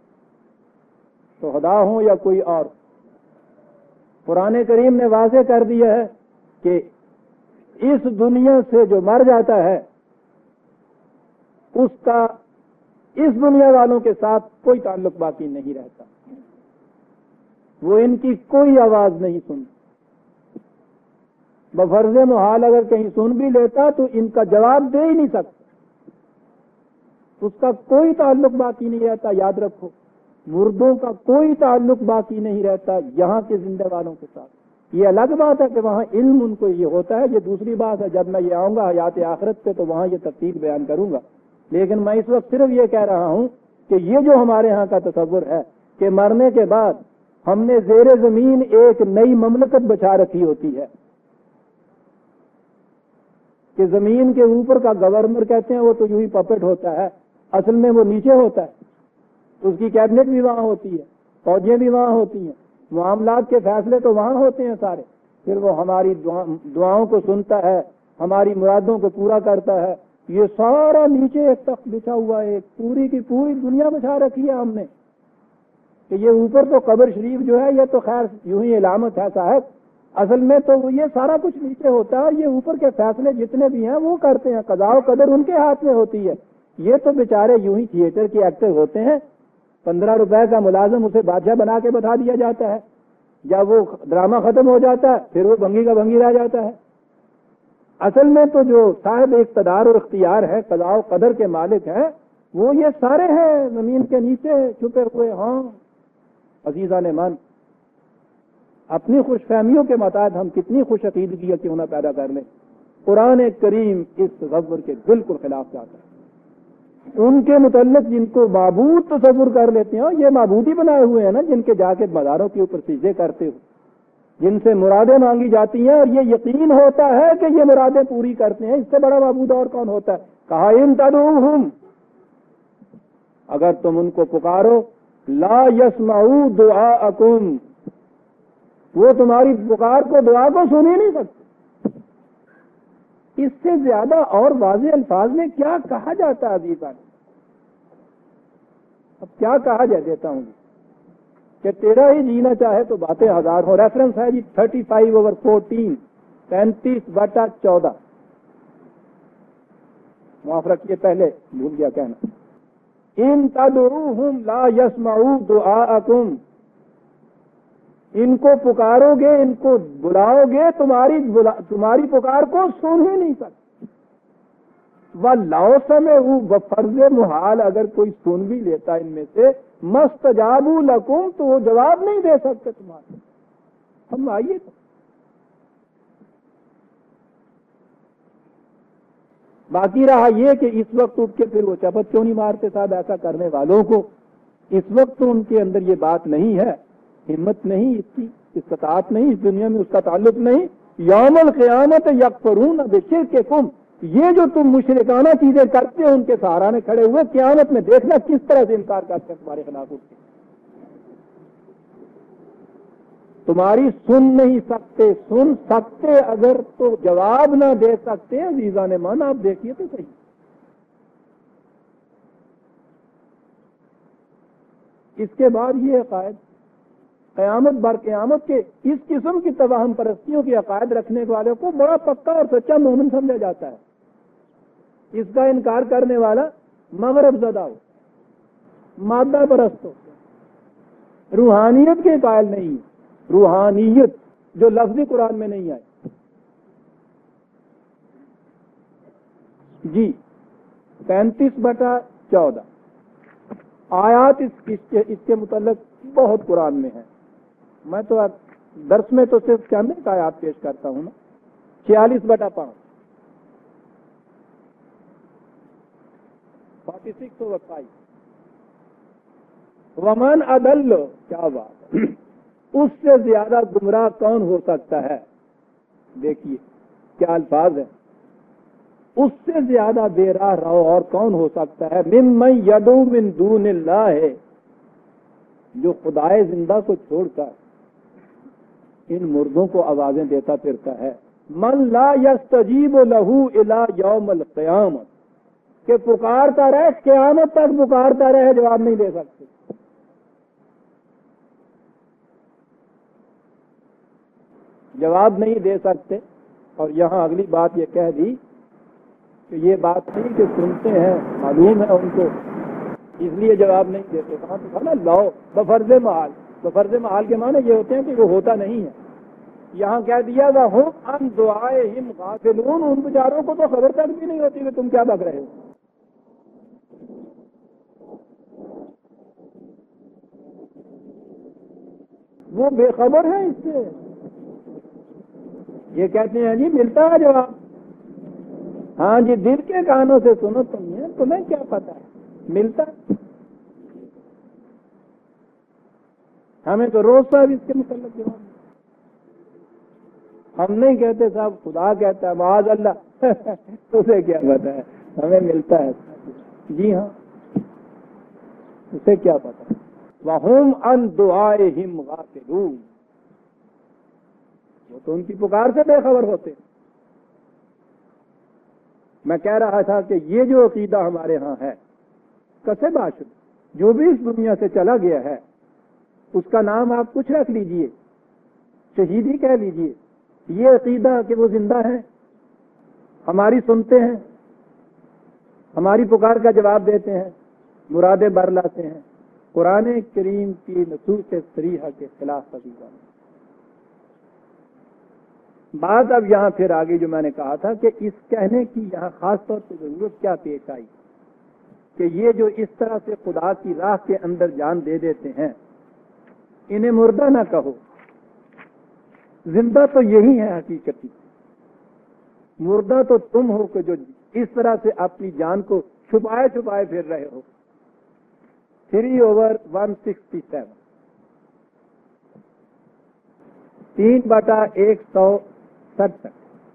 شہداء ہوں یا کوئی اور, قرآن کریم نے واضح کر دیا ہے کہ اس دنیا سے جو مر جاتا ہے اس کا اس دنیا والوں کے ساتھ کوئی تعلق باقی نہیں رہتا. وہ ان کی کوئی آواز نہیں سنتا. بفرض محال اگر کہیں سن بھی لیتا تو ان کا جواب دے ہی نہیں سکتا. اس کا کوئی تعلق باقی نہیں رہتا. یاد رکھو, مردوں کا کوئی تعلق باقی نہیں رہتا یہاں کے زندہ والوں کے ساتھ. یہ الگ بات ہے کہ وہاں علم ان کو یہ ہوتا ہے, یہ دوسری بات ہے. جب میں یہ آؤں گا حیات آخرت پہ تو وہاں یہ تفصیل بیان کروں گا. لیکن میں اس وقت صرف یہ کہہ رہا ہوں کہ یہ جو ہمارے ہاں کا تصور ہے کہ مرنے کے بعد ہم نے زیر زمین ایک نئی مملکت بچا رکھی ہوتی ہے کہ زمین کے اوپر کا گورنر کہتے ہیں وہ تو یوں ہی پپٹ ہوتا ہے, اصل میں وہ نیچے ہوتا ہے. اس کی کیبنٹ بھی وہاں ہوتی ہے, فوجیں بھی وہاں ہوتی ہیں, معاملات کے فیصلے تو وہاں ہوتے ہیں سارے. پھر وہ ہماری دعاؤں کو سنتا ہے, ہماری مرادوں کو پورا کرتا ہے. یہ سارا نیچے ایک تخت بچھا ہوا ہے, ایک پوری کی پوری دنیا بچھا رکھی ہے ہم نے کہ یہ اوپر تو قبر شریف جو ہے یہ تو خیر یوں ہی علامت ہے صاحب, اصل میں تو وہ یہ سارا کچھ نیچے ہوتا ہے. یہ اوپر کے فیصلے جتنے بھی ہیں وہ کرتے ہیں, قضاء و قدر ان کے ہاتھ میں ہوتی ہے. یہ تو بیچارے یوں ہی تھیٹر کے ایکٹر ہوتے ہیں، پندرہ روپے کا ملازم اسے بادشاہ بنا کے بتا دیا جاتا ہے، جب وہ ڈرامہ ختم ہو جاتا ہے پھر وہ بھنگی کا بھنگی رہ جاتا ہے۔ اصل میں تو جو صاحب اقتدار اور اختیار ہے، قضاء و قدر کے مالک ہیں، وہ یہ سارے ہیں زمین کے نیچے چھپے ہوئے۔ ہاں عزیزان من، اپنی خوش فہمیوں کے مطابق ہم کتنی خوش عقیدگی کیوں نہ پیدا کر لیں، قرآن کریم اس تصور کے بالکل خلاف جاتا ہے۔ ان کے متعلق جن کو معبود تصور کر لیتے ہیں، یہ معبودی بنائے ہوئے ہیں نا، جن کے جا کے مزاروں کے اوپر سجدے کرتے ہو، جن سے مرادیں مانگی جاتی ہیں اور یہ یقین ہوتا ہے کہ یہ مرادیں پوری کرتے ہیں، اس سے بڑا معبود اور کون ہوتا ہے؟ کہا ان تدعوہم، اگر تم ان کو پکارو، لا یسمعوا دعاءکم، وہ تمہاری پکار کو، دعا کو سن ہی نہیں سکتے۔ اس سے زیادہ اور واضح الفاظ میں کیا کہا جاتا ہے عزیزان؟ اب کیا کہا جا دیتا ہوں کہ تیرا ہی جینا چاہے تو باتیں ہزار ہو۔ ریفرنس ہے جی تھرٹی فائیو اوور فورٹین، پینتیس بٹا چودہ، معاف رکھیے پہلے بھول گیا کہنا۔ ان تدعوہم لا یسمعوا دعاءکم، ان کو پکارو گے، ان کو بلاؤ گے، تمہاری بلا تمہاری پکار کو سن ہی نہیں سکتے۔ وَلَوْ سَمِعُوا، بفرض محال اگر کوئی سن بھی لیتا ان میں سے، مَسْتَجَابُوا لَكُمْ، تو وہ جواب نہیں دے سکتے تمہارے۔ ہم آئیے تو باقی رہا یہ کہ اس وقت اٹھ کے پھر وہ چپت کیوں نہیں مارتے صاحب ایسا کرنے والوں کو؟ اس وقت تو ان کے اندر یہ بات نہیں ہے، ہمت نہیں، اس کی استطاعت نہیں، اس دنیا میں اس کا تعلق نہیں۔ یوم القیامت یکفرون بشرککم، یہ جو تم مشرکانہ چیزیں کرتے ہو ان کے سہارانے کھڑے ہوئے، قیامت میں دیکھنا کس طرح سے انکار کرتے ہیں تمہارے خلاف اٹھ کے۔ تمہاری سن نہیں سکتے، سن سکتے اگر تو جواب نہ دے سکتے۔ عزیزان من آپ دیکھیے تو صحیح، اس کے بعد یہ عقائد قیامت بر قیامت کے اس قسم کی توہم پرستیوں کے عقائد رکھنے والے کو بڑا پکا اور سچا مومن سمجھا جاتا ہے۔ اس کا انکار کرنے والا مغرب زدہ ہو، مادہ پرست ہو، روحانیت کے قائل نہیں ہے، روحانیت جو لفظی قرآن میں نہیں آئی۔ جی پینتیس بٹا چودہ آیات اس, اس, کے, اس کے متعلق بہت قرآن میں ہے۔ میں تو درس میں تو صرف چند ایک آیات پیش کرتا ہوں نا۔ چھیالیس بٹا پانچ، فورٹی سکس اوور فائیو، ومن اضل، کیا بات ہے، اس سے زیادہ گمراہ کون ہو سکتا ہے؟ دیکھیے کیا الفاظ ہیں، اس سے زیادہ بے راہ رو اور کون ہو سکتا ہے؟ ممن یدعو من دون اللہ، ہے جو خدائے زندہ کو چھوڑ کر ان مردوں کو آوازیں دیتا پھرتا ہے۔ من لا یستجیب لہ الی یوم القیامت، کہ پکارتا رہے قیامت تک، پکارتا رہے جواب نہیں دے سکتے۔ جواب نہیں دے سکتے۔ اور یہاں اگلی بات یہ کہہ دی کہ یہ بات نہیں کہ سنتے ہیں، معلوم ہے ان کو، اس لیے جواب نہیں دیتے۔ کہاں تو تھا نا لو بفرض محال، بفرض محال کے معنی یہ ہوتے ہیں کہ وہ ہوتا نہیں ہے۔ یہاں کہہ دیا گا ہم ان دعائہم غافلون، ان بیچاروں کو تو خبر تک بھی نہیں ہوتی کہ تم کیا بک رہے ہو۔ وہ بے خبر ہے اس سے۔ یہ کہتے ہیں جی ملتا ہے جواب، ہاں جی دل کے کانوں سے سنو، تمہیں تمہیں کیا پتا ہے ملتا ہے؟ ہمیں تو روز صاحب اس کے متعلق جواب، ہم نہیں کہتے صاحب، خدا کہتا ہے معاذ اللہ اسے کیا پتا ہے، ہمیں ملتا ہے۔ جی ہاں اسے کیا پتا۔ وَهُمْ عَنْ دُعَائِهِمْ غَافِلُونَ، وہ تو ان کی پکار سے بے خبر ہوتے۔ میں کہہ رہا تھا کہ یہ جو عقیدہ ہمارے ہاں ہے، کسے باشد جو بھی اس دنیا سے چلا گیا ہے، اس کا نام آپ کچھ رکھ لیجئے، شہید ہی کہہ لیجئے، یہ عقیدہ کہ وہ زندہ ہے، ہماری سنتے ہیں، ہماری پکار کا جواب دیتے ہیں، مرادیں بر لاتے ہیں، قرآن کریم کی نصوص صریحہ کے خلاف عزیزان۔ بات اب یہاں پھر آگے جو میں نے کہا تھا کہ اس کہنے کی یہاں خاص طور پہ ضرورت کیا پیش آئی کہ یہ جو اس طرح سے خدا کی راہ کے اندر جان دے دیتے ہیں انہیں مردہ نہ کہو، زندہ تو یہی ہے حقیقت، مردہ تو تم ہو کہ جو اس طرح سے اپنی جان کو چھپائے چھپائے پھر رہے ہو۔ Three over one sixty seven تین بٹا ایک سو سڑسٹھ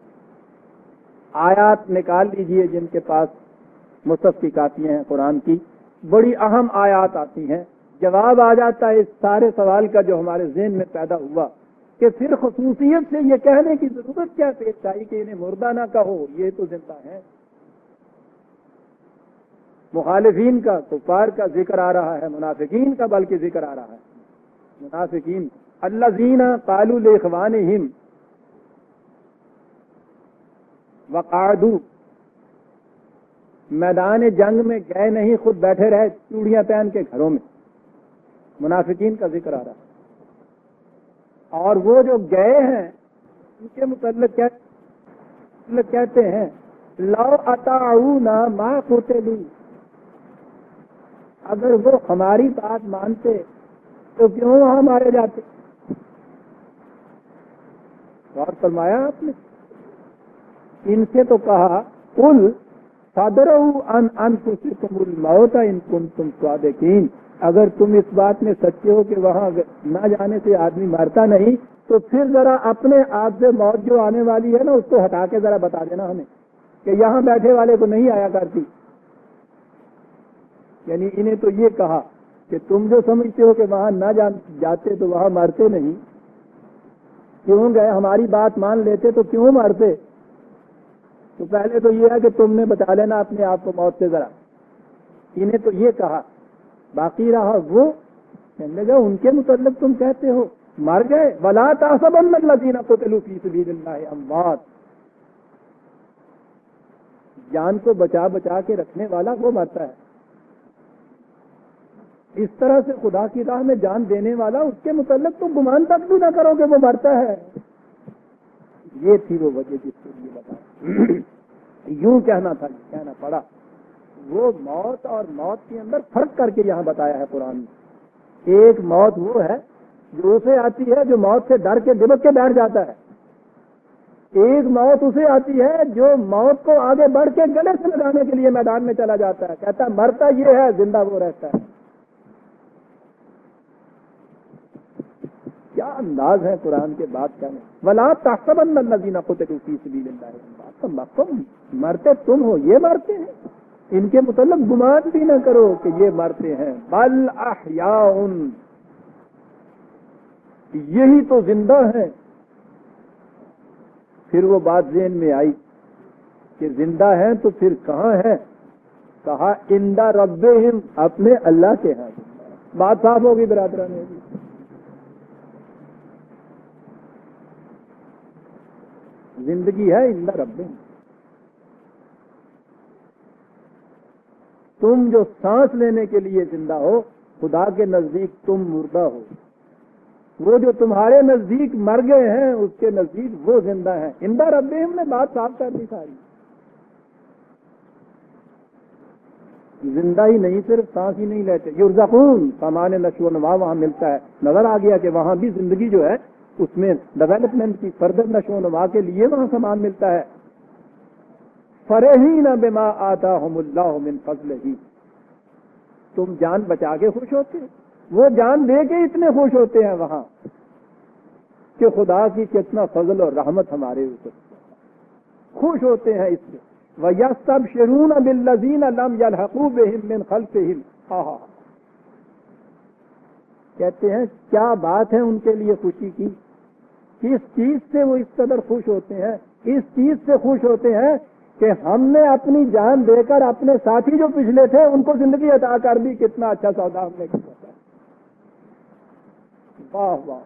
آیات نکال لیجئے جن کے پاس مصحف کی کاپیاں ہیں قرآن کی، بڑی اہم آیات آتی ہیں، جواب آ جاتا ہے اس سارے سوال کا جو ہمارے ذہن میں پیدا ہوا کہ پھر خصوصیت سے یہ کہنے کی ضرورت کیا پیش آئی کہ انہیں مردہ نہ کہو، یہ تو زندہ ہے۔ مخالفین کا، کفار کا ذکر آ رہا ہے، منافقین کا بلکہ ذکر آ رہا ہے۔ منافقین الذین قالوا لاخوانہم وقعدوا، میدان جنگ میں گئے نہیں، خود بیٹھے رہے چوڑیاں پہن کے گھروں میں، منافقین کا ذکر آ رہا ہے۔ اور وہ جو گئے ہیں ان کے متعلق کہتے ہیں لو اطاعونا ما قتلوا، اگر وہ ہماری بات مانتے تو کیوں وہاں مارے جاتے؟ غور فرمایا آپ نے؟ ان سے تو کہا قل فادروا عن انفسکم الموت ان کنتم صادقین، اگر تم اس بات میں سچے ہو کہ وہاں نہ جانے سے آدمی مرتا نہیں تو پھر ذرا اپنے آپ سے موت جو آنے والی ہے نا اس کو ہٹا کے ذرا بتا دینا ہمیں کہ یہاں بیٹھے والے کو نہیں آیا کرتی۔ یعنی انہیں تو یہ کہا کہ تم جو سمجھتے ہو کہ وہاں نہ جاتے تو وہاں مرتے نہیں، کیوں گئے؟ ہماری بات مان لیتے تو کیوں مرتے؟ تو پہلے تو یہ ہے کہ تم نے بتا لینا اپنے آپ کو موت سے ذرا، انہیں تو یہ کہا۔ باقی رہا وہ کہنے لگا ان کے متعلق تم کہتے ہو مر گئے، وَلَا تَحْسَبَنَّ الَّذِينَ قُتِلُوا فِي سَبِيلِ اللَّهِ أَمْوَاتٌ، جان کو بچا بچا کے رکھنے والا وہ مرتا ہے۔ اس طرح سے خدا کی راہ میں جان دینے والا اس کے متعلق تو گمان تک بھی نہ کرو کہ وہ مرتا ہے۔ یہ تھی وہ وجہ جس کے لیے بتا یوں کہنا تھا، کہنا پڑا۔ وہ موت اور موت کے اندر فرق کر کے یہاں بتایا ہے قرآن میں۔ ایک موت وہ ہے جو اسے آتی ہے جو موت سے ڈر کے دبک کے بیٹھ جاتا ہے، ایک موت اسے آتی ہے جو موت کو آگے بڑھ کے گلے سے لگانے کے لیے میدان میں چلا جاتا ہے، کہتا ہے مرتا یہ ہے، زندہ وہ رہتا ہے۔ کیا انداز ہے قرآن کے بات کہنے، وَلَا تَحْسَبَنَّ الَّذِينَ قُتِلُوا فِي سَبِيلِ اللَّهِ أَمْوَاتٌ، مرتے تم ہو، یہ مرتے ہیں، ان کے متعلق گمان بھی نہ کرو کہ یہ مرتے ہیں، بل احیاء، یہی تو زندہ ہیں۔ پھر وہ بات ذہن میں آئی کہ زندہ ہیں تو پھر کہاں ہے؟ کہا عند ربہم، اپنے اللہ کے ہاں۔ بات صاف ہوگی برادران نے، زندگی ہے عند ربہم۔ تم جو سانس لینے کے لیے زندہ ہو، خدا کے نزدیک تم مردہ ہو، وہ جو تمہارے نزدیک مر گئے ہیں اس کے نزدیک وہ زندہ ہیں۔ عند ربہم نے بات صاف کر دی ساری، زندہ ہی نہیں صرف سانس ہی نہیں لیتے، یرزقون، سامان نشو و نما وہاں ملتا ہے۔ نظر آ گیا کہ وہاں بھی زندگی جو ہے اس میں ڈیولپمنٹ کی فردر نشو و نما کے لیے وہاں سامان ملتا ہے۔ فرحین بما آتاہم اللہ من فضلہ، تم جان بچا کے خوش ہوتے، وہ جان دے کے اتنے خوش ہوتے ہیں وہاں کہ خدا کی کتنا فضل اور رحمت ہمارے اوپر، خوش ہوتے ہیں اس سے۔ وَيَسْتَبْشِرُونَ بِالَّذِينَ لَمْ يَلْحَقُوا بِهِم مِّن خَلْفِهِمْ، آہا، کہتے ہیں کیا بات ہے ان کے لیے خوشی کی، کس چیز سے وہ اس قدر خوش ہوتے ہیں؟ اس چیز سے خوش ہوتے ہیں کہ ہم نے اپنی جان دے کر اپنے ساتھی جو پچھلے تھے ان کو زندگی عطا کر دی، کتنا اچھا سودا ہم نے کیا تھا۔ واہ واہ،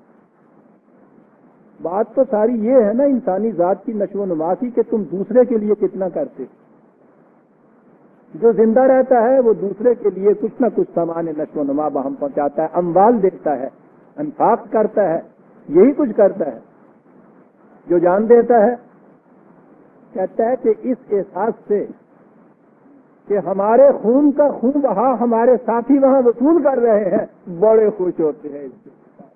بات تو ساری یہ ہے نا انسانی ذات کی نشو و نما کی کہ تم دوسرے کے لیے کتنا کرتے، جو زندہ رہتا ہے وہ دوسرے کے لیے کچھ نہ کچھ سامان نشو و نما بہم پہنچاتا ہے، اموال دیتا ہے، انفاق کرتا ہے، یہی کچھ کرتا ہے۔ جو جان دیتا ہے کہتا ہے کہ اس احساس سے کہ ہمارے خون کا خون بہا ہمارے ساتھی وہاں وصول کر رہے ہیں، بڑے خوش ہوتے ہیں۔ اس سے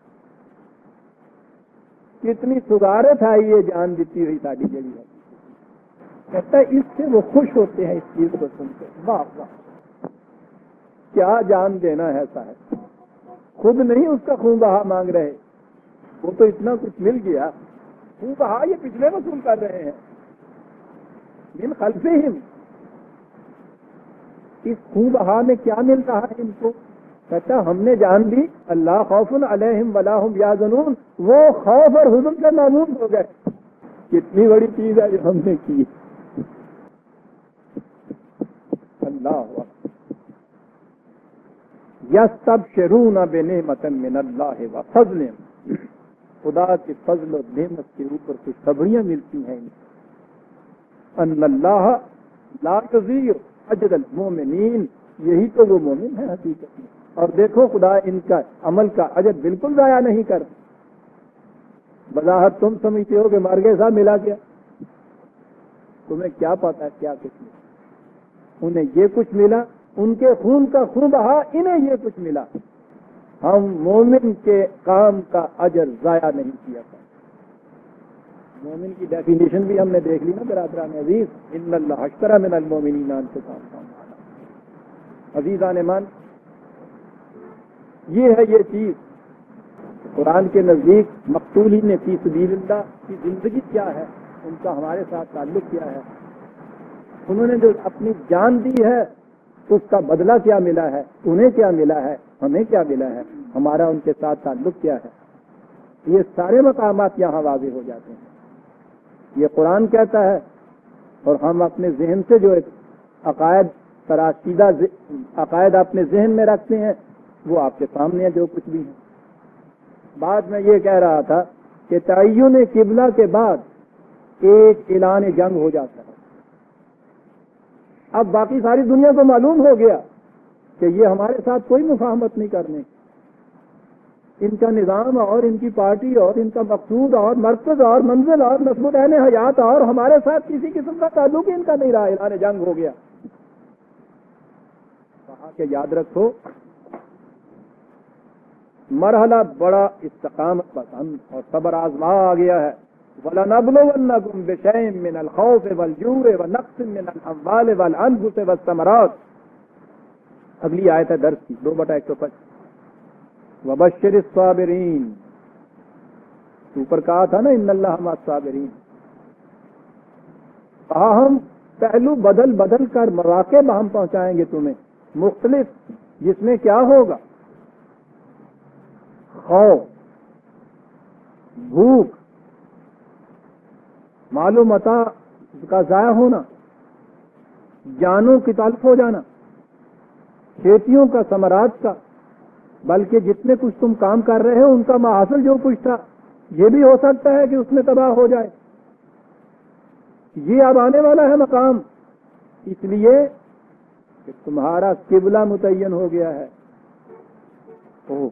کتنی سگارت آئی ہے جان دیتی ہوئی ساری جڑی ہے، کہتا ہے اس سے وہ خوش ہوتے ہیں اس چیز کو سن کے۔ واہ واہ، کیا جان دینا ایسا ہے، خود نہیں اس کا خون بہا مانگ رہے، وہ تو اتنا کچھ مل گیا، خون بہا یہ پچھلے وصول کر رہے ہیں من خلفہم۔ اس خون بہا میں کیا مل رہا ہے ان کو؟ کہتا ہم نے جان دی اللہ خوف علیہم ولا ہم یحزنون، وہ خوف اور حزن سے معمون ہو گئے۔ کتنی بڑی چیز ہے جو ہم نے کی۔ اللہ یستبشرون بنعمۃ من اللہ وفضل، خدا کے فضل و نعمت کے اوپر خوشخبریاں ملتی ہیں ان اللہ لا یضیع اجر المؤمنین، یہی تو وہ مومن ہے حقیقت میں۔ اور دیکھو خدا ان کا عمل کا اجر بالکل ضائع نہیں کرتا۔ بظاہر تم سمجھتے ہو کہ مر گئے صاحب ملا کیا، تمہیں کیا پتا ہے کیا کچھ ملا۔ انہیں یہ کچھ ملا، ان کے خون کا خون بہا، انہیں یہ کچھ ملا۔ ہم مومن کے کام کا اجر ضائع نہیں کیا تھا۔ مومن کی ڈیفینیشن بھی ہم نے دیکھ لی نا برادران عزیز، ان اللہ اشتری من المؤمنین انفسہم۔ عزیزان ایمان، یہ ہے یہ چیز قرآن کے نزدیک مقتولین فی سبیل اللہ کی زندگی کیا ہے، ان کا ہمارے ساتھ تعلق کیا ہے، انہوں نے جو اپنی جان دی ہے اس کا بدلہ کیا ملا ہے، انہیں کیا ملا ہے، ہمیں کیا ملا ہے، ہمارا ان کے ساتھ تعلق کیا ہے۔ یہ سارے مقامات یہاں واضح ہو جاتے ہیں۔ یہ قرآن کہتا ہے اور ہم اپنے ذہن سے جو ایک عقائد تراشیدہ عقائد اپنے ذہن میں رکھتے ہیں وہ آپ کے سامنے ہے جو کچھ بھی ہے۔ بعد میں یہ کہہ رہا تھا کہ تعین قبلہ کے بعد ایک اعلان جنگ ہو جاتا ہے۔ اب باقی ساری دنیا کو معلوم ہو گیا کہ یہ ہمارے ساتھ کوئی مفاہمت نہیں کرنے، ان کا نظام اور ان کی پارٹی اور ان کا مقصود اور مرکز اور منزل اور نسب و عین حیات اور ہمارے ساتھ کسی قسم کا تعلق ہی ان کا نہیں رہا، اعلان جنگ ہو گیا۔ کہا کہ یاد رکھو مرحلہ بڑا استقامت پسند اور صبر آزما آ گیا ہے۔ وَلَنَبْلُوَنَّكُمْ بِشَيْءٍ مِّنَ الْخَوْفِ وَالْجُوعِ وَنَقْصٍ مِّنَ الْأَمْوَالِ وَالْأَنفُسِ وَالثَّمَرَاتِ۔ اگلی آیت ہے درس کی دو بٹا ایک سو پچیس۔ وَبَشِّرِ الصَّابِرِينَ، اوپر کہا تھا نا ان اللہ مع الصابرین، کہا ہم پہلو بدل بدل کر مواقع ہم پہنچائیں گے تمہیں مختلف، جس میں کیا ہوگا؟ خوف، بھوک، مال و متاع کا ضائع ہونا، جانوں کی تلف ہو جانا، کھیتیوں کا، ثمرات کا، بلکہ جتنے کچھ تم کام کر رہے ہو ان کا محاصل جو کچھ تھا یہ بھی ہو سکتا ہے کہ اس میں تباہ ہو جائے۔ یہ اب آنے والا ہے مقام، اس لیے کہ تمہارا قبلہ متعین ہو گیا ہے۔ اوہ،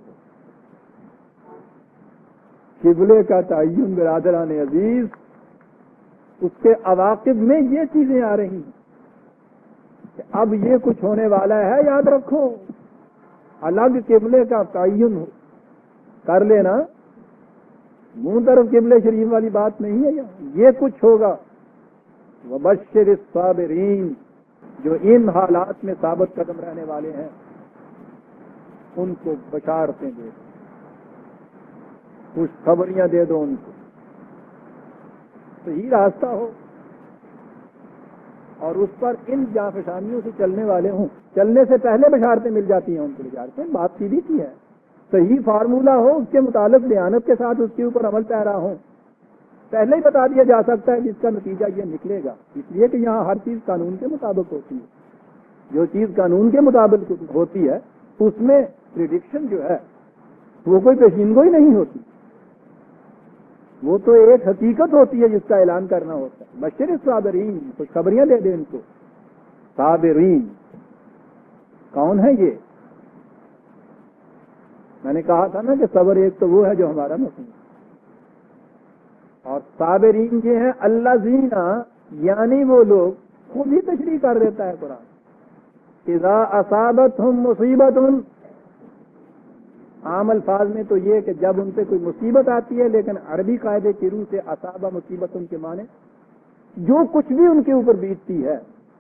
قبلے کا تعین برادران عزیز، اس کے عواقب میں یہ چیزیں آ رہی ہیں کہ اب یہ کچھ ہونے والا ہے، یاد رکھو۔ الگ قبلے کا تعین کر لینا، منہ طرف قبلے شریف والی بات نہیں ہے یہاں، یہ کچھ ہوگا۔ وبشر الصابرین، جو ان حالات میں ثابت قدم رہنے والے ہیں ان کو بشارتیں دے دو، خوشخبریاں دے دو، ان کو صحیح راستہ ہو اور اس پر ان جانفشانیوں سے چلنے والے ہوں۔ چلنے سے پہلے بشارتیں مل جاتی ہیں ان کو، بشارتیں بات سیدھی سی ہے، صحیح فارمولہ ہو، اس کے متعلق دیانت کے ساتھ اس کے اوپر عمل پیرا ہو، پہلے ہی بتا دیا جا سکتا ہے کہ اس کا نتیجہ یہ نکلے گا، اس لیے کہ یہاں ہر چیز قانون کے مطابق ہوتی ہے۔ جو چیز قانون کے مطابق ہوتی ہے اس میں پریڈکشن جو ہے وہ کوئی پیشین گوئی نہیں ہوتی، وہ تو ایک حقیقت ہوتی ہے جس کا اعلان کرنا ہوتا ہے۔ بشر الصابرین، خوشخبریاں دے دے ان کو، صابرین کون ہے یہ؟ میں نے کہا تھا نا کہ صبر ایک تو وہ ہے جو ہمارا مفہوم ہے، اور صابرین یہ ہیں الذین، یعنی وہ لوگ، خود ہی تشریح کر دیتا ہے قرآن، اذا اصابتہم مصیبت، عام الفاظ میں تو یہ کہ جب ان پہ کوئی مصیبت آتی ہے، لیکن عربی قاعدے کی روح سے اصابہ مصیبت ان کے معنی جو کچھ بھی ان کے اوپر بیتتی ہے،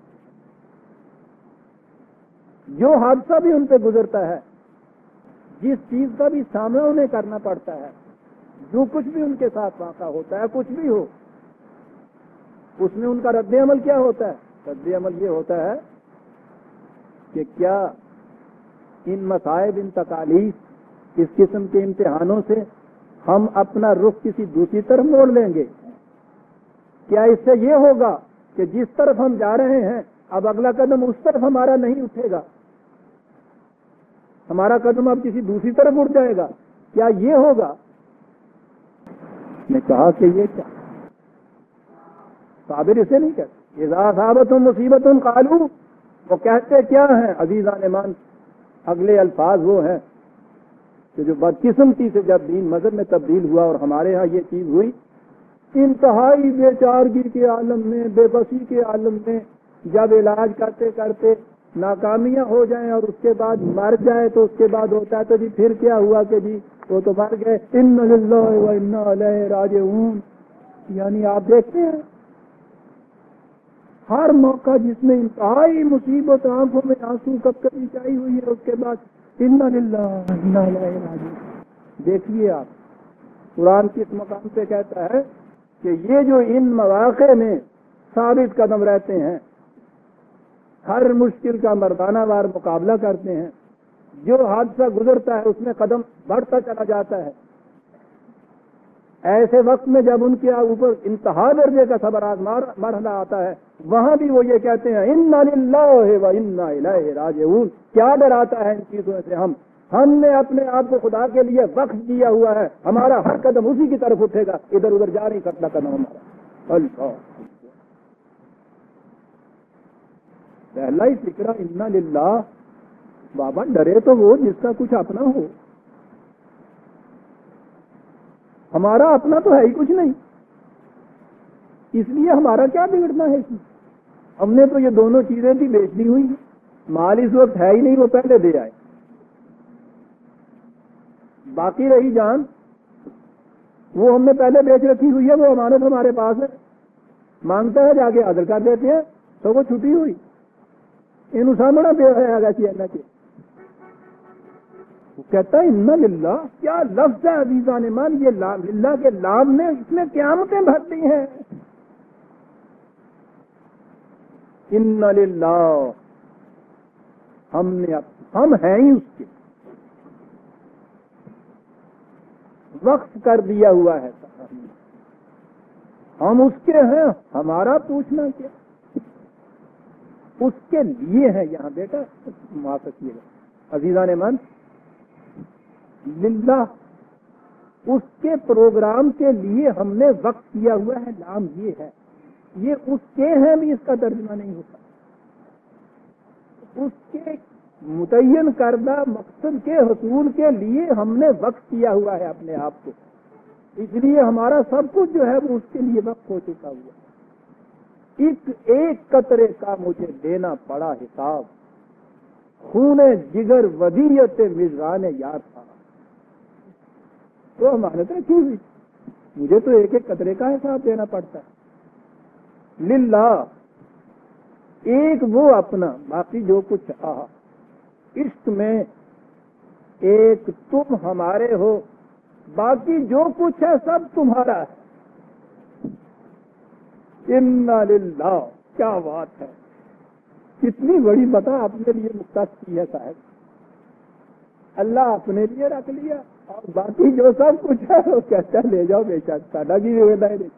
جو حادثہ بھی ان پہ گزرتا ہے، جس چیز کا بھی سامنا انہیں کرنا پڑتا ہے، جو کچھ بھی ان کے ساتھ واقع ہوتا ہے، کچھ بھی ہو، اس میں ان کا رد عمل کیا ہوتا ہے؟ رد عمل یہ ہوتا ہے کہ کیا ان مصائب، ان تکالیف، اس قسم کے امتحانوں سے ہم اپنا رخ کسی دوسری طرف موڑ لیں گے؟ کیا اس سے یہ ہوگا کہ جس طرف ہم جا رہے ہیں اب اگلا قدم اس طرف ہمارا نہیں اٹھے گا، ہمارا قدم اب کسی دوسری طرف اٹھ جائے گا؟ کیا یہ ہوگا؟ نے کہا کہ یہ کیا صابر اسے نہیں کہتے، اذا اصابتہم مصیبت قالوا، وہ کہتے کیا ہیں عزیزان ایمان؟ اگلے الفاظ وہ ہیں کہ جو بدقسمتی سے جب دین مذہب میں تبدیل ہوا اور ہمارے ہاں یہ چیز ہوئی، انتہائی بے چارگی کے عالم میں، بے بسی کے عالم میں، جب علاج کرتے کرتے ناکامیاں ہو جائیں اور اس کے بعد مر جائے تو اس کے بعد ہوتا ہے تو جی پھر کیا ہوا کہ جی وہ تو مر گئے، انا للہ و انا الیہ راجعون۔ یعنی آپ دیکھتے ہیں ہر موقع جس میں انتہائی مصیبت، آنکھوں میں آنسو کب کبھی چائی ہوئی ہے، اس کے بعد انا للہ و انا الیہ راجعون۔ دیکھیے آپ قرآن کس مقام پہ کہتا ہے کہ یہ جو ان مواقع میں ثابت قدم رہتے ہیں، ہر مشکل کا مردانہ وار مقابلہ کرتے ہیں، جو حادثہ گزرتا ہے اس میں قدم بڑھتا چلا جاتا ہے، ایسے وقت میں جب ان کے اوپر انتہا درجے کا صبر آزما مرحلہ آتا ہے، وہاں بھی وہ یہ کہتے ہیں انا للہ و انا الیہ راجعون۔ کیا ڈراتا ہے ان چیزوں سے؟ ہم ہم نے اپنے آپ کو خدا کے لیے وقف کیا ہوا ہے، ہمارا ہر قدم اسی کی طرف اٹھے گا، ادھر ادھر جا نہیں سکتا قدم ہمارا۔ اللہ پہلا ہی فکرہ انا للہ، بابا ڈرے تو وہ جس کا کچھ اپنا ہو، ہمارا اپنا تو ہے ہی کچھ نہیں، اس لیے ہمارا کیا بگڑنا ہے اس میں؟ ہم نے تو یہ دونوں چیزیں تھی بیچنی ہوئی، مال اس وقت ہے ہی نہیں، وہ پہلے دے آئے، باقی رہی جان وہ ہم نے پہلے بیچ رکھی ہوئی ہے، وہ امانت ہمارے پاس ہے، مانگتا ہے جا کے حاضر کر دیتے ہیں تو وہ چھٹی ہوئی ان سامنا پہ ہے کہ وہ کہتا ہے انا للہ۔ کیا لفظ ہے عزیزان ایمان، یہ للہ کے لام میں اس میں قیامتیں بھرتی ہیں۔ انا للہ، ہم نے ہم ہیں ہی اس کے، وقف کر دیا ہوا ہے، ہم اس کے ہیں، ہمارا پوچھنا کیا؟ اس کے لیے ہے یہاں بیٹا معاف کیے گا عزیزان من، للہ اس کے پروگرام کے لیے ہم نے وقف کیا ہوا ہے، نام یہ ہے، یہ اس کے ہیں بھی اس کا ترجمہ نہیں ہوتا، اس کے متعین کردہ مقصد کے حصول کے لیے ہم نے وقف کیا ہوا ہے اپنے آپ کو، اس لیے ہمارا سب کچھ جو ہے وہ اس کے لیے وقف ہو چکا ہوا ہے۔ ایک ایک قطرے کا مجھے دینا پڑا حساب، خون جگر ودیعت مژگان یار تھا، تو امانت رکھی ہوئی، مجھے تو ایک ایک قطرے کا حساب دینا پڑتا ہے۔ للہ ایک وہ اپنا، باقی جو کچھ آ عشق میں ایک تم ہمارے ہو، باقی جو کچھ ہے سب تمہارا ہے۔ انا للہ، کیا بات ہے، کتنی بڑی بتا اپنے لیے مختص کی ہے صاحب، اللہ اپنے لیے رکھ لیا اور باقی جو سب کچھ ہے وہ کہتا ہے لے جاؤ بے شک، ساڈا کی ویدا ہے،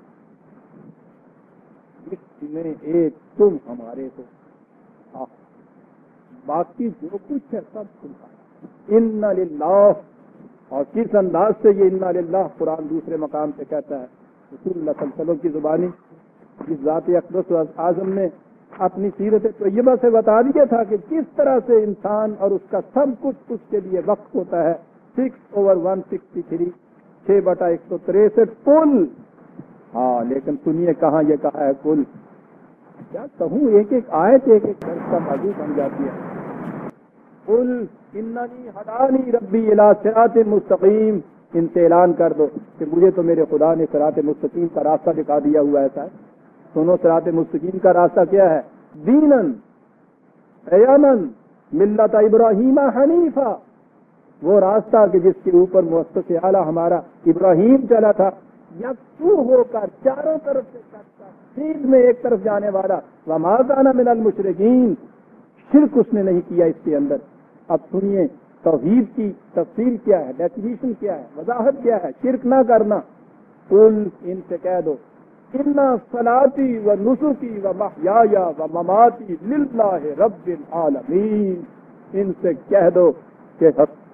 اس میں ایک تم ہمارے ہو، باقی جو کچھ ہے سب تمہارا۔ انا للہ، اور کس انداز سے یہ انا للہ قرآن دوسرے مقام پہ کہتا ہے، رسول اللہ صلی اللہ علیہ وسلم کی زبانی، جس ذات اقدس و اعظم نے اپنی سیرت طیبہ سے بتا دیا تھا کہ کس طرح سے انسان اور اس کا سب کچھ اس کے لیے وقف ہوتا ہے. Six over one sixty three چھ بٹا ایک سو تریسٹھ کل. ہاں لیکن سنیے کہاں یہ کہا ہے کل. کیا کہوں, ایک ایک آیت ایک ایک درس کا موضوع بن جاتی ہے. قل اننی ہدانی ربی الی صراط مستقیم. ان سے اعلان کر دو کہ مجھے تو میرے خدا نے صراط مستقیم کا راستہ دکھا دیا ہوا ہے. صاحب سنو, صراط مستقیم کا راستہ کیا ہے؟ دینن قیامن ملت ابراہیم حنیفہ. وہ راستہ کہ جس کے اوپر مؤسس اعلیٰ ہمارا ابراہیم چلا تھا, یکسو ہو کر چاروں طرف سے کٹتا, سیدھ میں ایک طرف جانے والا. وما کان من المشرکین, شرک اس نے نہیں کیا اس کے اندر. اب سنیے توحید کی تفصیل کیا ہے, ڈیفینیشن کیا ہے, وضاحت کیا ہے, شرک نہ کرنا. قل ان سے کہہ دو انا صلاتی و نسکی و محیای و مماتی للہ رب العالمین. ان سے کہہ دو کہ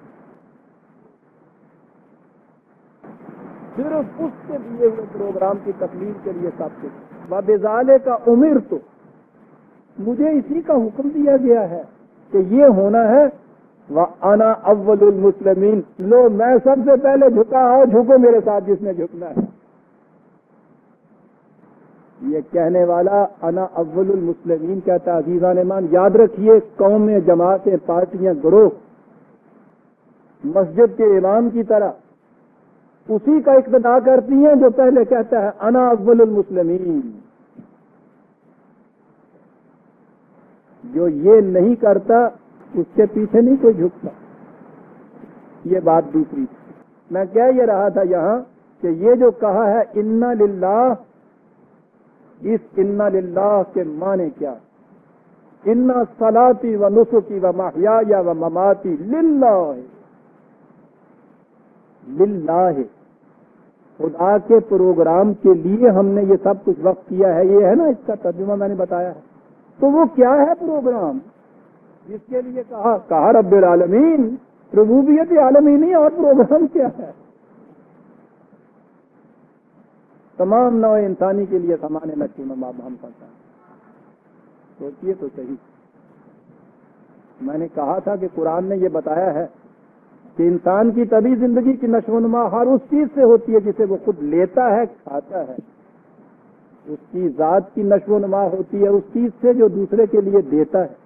صرف اس کے لیے ہوئے پروگرام کی تکمیل کے لیے سب کچھ. وبذالک کا امر تو مجھے اسی کا حکم دیا گیا ہے کہ یہ ہونا ہے. وَأَنَا أَوَّلُ الْمُسْلِمِينَ, لو میں سب سے پہلے جھکا ہوں, جھکو میرے ساتھ جس نے جھکنا ہے. یہ کہنے والا انا اول المسلمین کہتا ہے. عزیزان ایمان یاد رکھیے, قومیں, جماعتیں, پارٹیاں, گروہ مسجد کے امام کی طرح اسی کا اقتدا کرتی ہیں جو پہلے کہتا ہے انا اول المسلمین. جو یہ نہیں کرتا اس کے پیچھے نہیں کوئی جھکتا. یہ بات دوسری. میں کہہ یہ رہا تھا یہاں کہ یہ جو کہا ہے انا للہ, اس انا للہ کے معنی کیا؟ انا صلاتی و نسکی و محیای و مماتی للہ. للہ خدا کے پروگرام کے لیے ہم نے یہ سب کچھ وقف کیا ہے. یہ ہے نا اس کا ترجمہ میں نے بتایا ہے. تو وہ کیا ہے پروگرام جس کے لیے کہا کہا رب العالمین, ربوبیت عالمینی, اور پروگرام کیا ہے؟ تمام نوع انسانی کے لیے سامان نشو و نما ہم کرتا ہے. سوچیے تو صحیح. میں نے کہا تھا کہ قرآن نے یہ بتایا ہے کہ انسان کی طبی زندگی کی نشو و نما ہر اس چیز سے ہوتی ہے جسے وہ خود لیتا ہے, کھاتا ہے. اس کی ذات کی نشو و نما ہوتی ہے اس چیز سے جو دوسرے کے لیے دیتا ہے.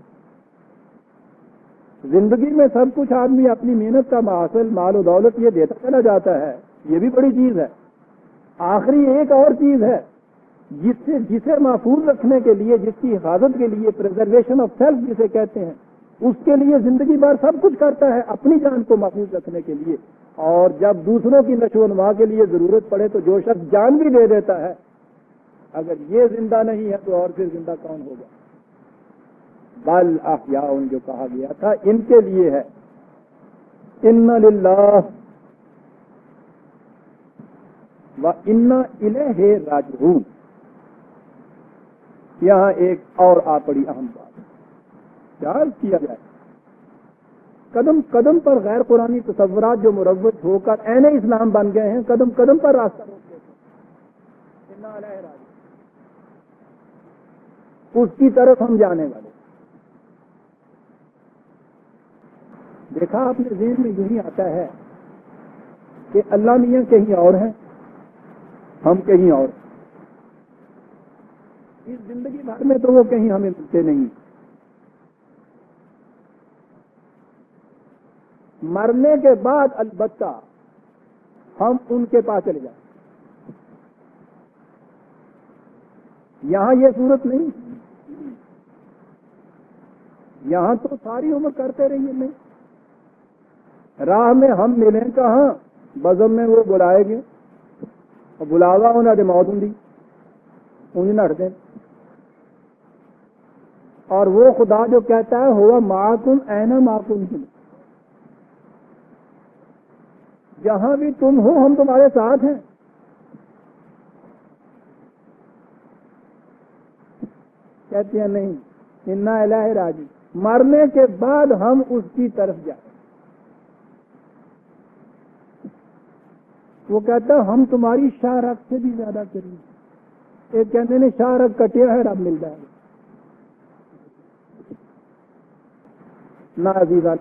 زندگی میں سب کچھ آدمی اپنی محنت کا حاصل, مال و دولت یہ دیتا چلا جاتا ہے. یہ بھی بڑی چیز ہے. آخری ایک اور چیز ہے جس سے جسے محفوظ رکھنے کے لیے, جس کی حفاظت کے لیے, پریزرویشن آف سیلف جسے کہتے ہیں, اس کے لیے زندگی بھر سب کچھ کرتا ہے اپنی جان کو محفوظ رکھنے کے لیے. اور جب دوسروں کی نشو و نما کے لیے ضرورت پڑے تو جو شخص جان بھی دے دیتا ہے. اگر یہ زندہ نہیں ہے تو اور پھر زندہ کون ہوگا؟ بل احیاء, جو کہا گیا تھا ان کے لیے ہے. ان للہ و انا الیہ راجعون. یہاں ایک اور آ پڑی اہم بات. کیا کیا جائے؟ قدم قدم پر غیر قرآنی تصورات جو مروج ہو کر عین اسلام بن گئے ہیں, قدم قدم پر راستہ روک دیتے ہیں. انا الیہ راجعون, اس کی طرف ہم جانے والے. دیکھا آپ نے ذہن میں یوں ہی آتا ہے کہ اللہ میاں کہیں اور ہیں, ہم کہیں اور. اس زندگی بھر میں تو وہ کہیں ہمیں ملتے نہیں. مرنے کے بعد البتہ ہم ان کے پاس چلے جائیں. یہاں یہ صورت نہیں. یہاں تو ساری عمر کرتے رہیے. نہیں, راہ میں ہم ملیں کہاں, بزم میں وہ بلائے گے, اور بلاوا انہیں موت ہوں انہیں نٹ دیں. اور وہ خدا جو کہتا ہے ہوا معکم اینا معکم, جہاں بھی تم ہو ہم تمہارے ساتھ ہیں. کہتے ہیں نہیں, انا الیہ راجعون, مرنے کے بعد ہم اس کی طرف جائیں. وہ کہتا ہے ہم تمہاری شاہ رگ سے بھی زیادہ قریب. ایک کہتے ہیں شاہ رگ کٹیا ہے, رب مل جائے گا. نہ عزیزان،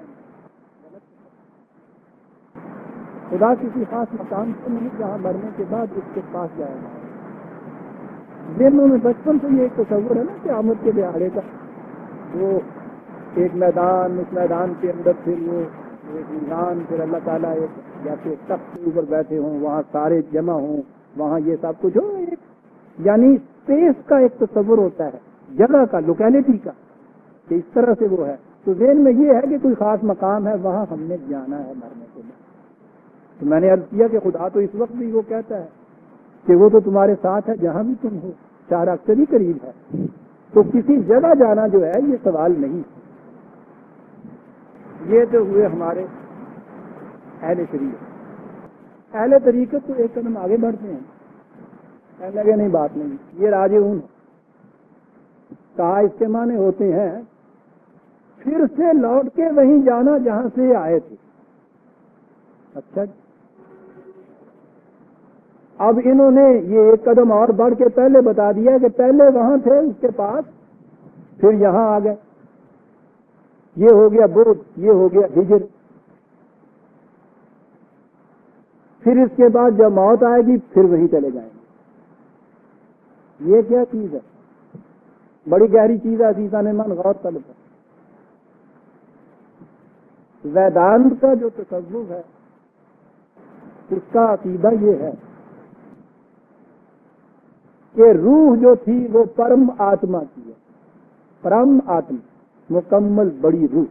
خدا کسی خاص مقام سے نہیں جہاں مرنے کے بعد اس کے پاس جائے گا۔ ذہنوں میں بچپن سے یہ ایک تصور ہے نا کہ قیامت کے دہاڑے کا وہ ایک میدان، اس میدان کے اندر پھر وہ ایک انسان، پھر اللہ تعالیٰ ایک جیسے ایک تخت کے اوپر بیٹھے ہوں، وہاں سارے جمع ہوں، وہاں یہ سب کچھ ہو، ایک یعنی اسپیس کا ایک تصور ہوتا ہے، جگہ کا، لوکیلٹی کا، کہ اس طرح سے وہ ہے۔ تو ذہن میں یہ ہے کہ کوئی خاص مقام ہے، وہاں ہم نے جانا ہے مرنے کے بعد۔ تو میں نے عرض کیا کہ خدا تو اس وقت بھی وہ کہتا ہے کہ وہ تو تمہارے ساتھ ہے جہاں بھی تم ہو، چار اکثر ہی قریب ہے۔ تو کسی جگہ جانا جو ہے یہ سوال نہیں۔ یہ تو ہوئے ہمارے اہل شریعت۔ اہل طریقت تو ایک قدم آگے بڑھتے ہیں، کہنے لگے نہیں بات نہیں، یہ راجعون کہا اس کے معنی ہوتے ہیں پھر سے لوٹ کے وہیں جانا جہاں سے آئے تھے۔ اچھا، اب انہوں نے یہ ایک قدم اور بڑھ کے پہلے بتا دیا کہ پہلے وہاں تھے اس کے پاس، پھر یہاں آ گئے، یہ ہو گیا بودھ، یہ ہو گیا ہجر۔ پھر اس کے بعد جب موت آئے گی پھر وہیں چلے جائیں گے۔ یہ کیا چیز ہے؟ بڑی گہری چیز ہے عزیزان من، غور طلب ہے۔ ویدانت کا جو تصور ہے اس کا عقیدہ یہ ہے کہ روح جو تھی وہ پرم آتما کی ہے، پرم آتما، مکمل بڑی روح۔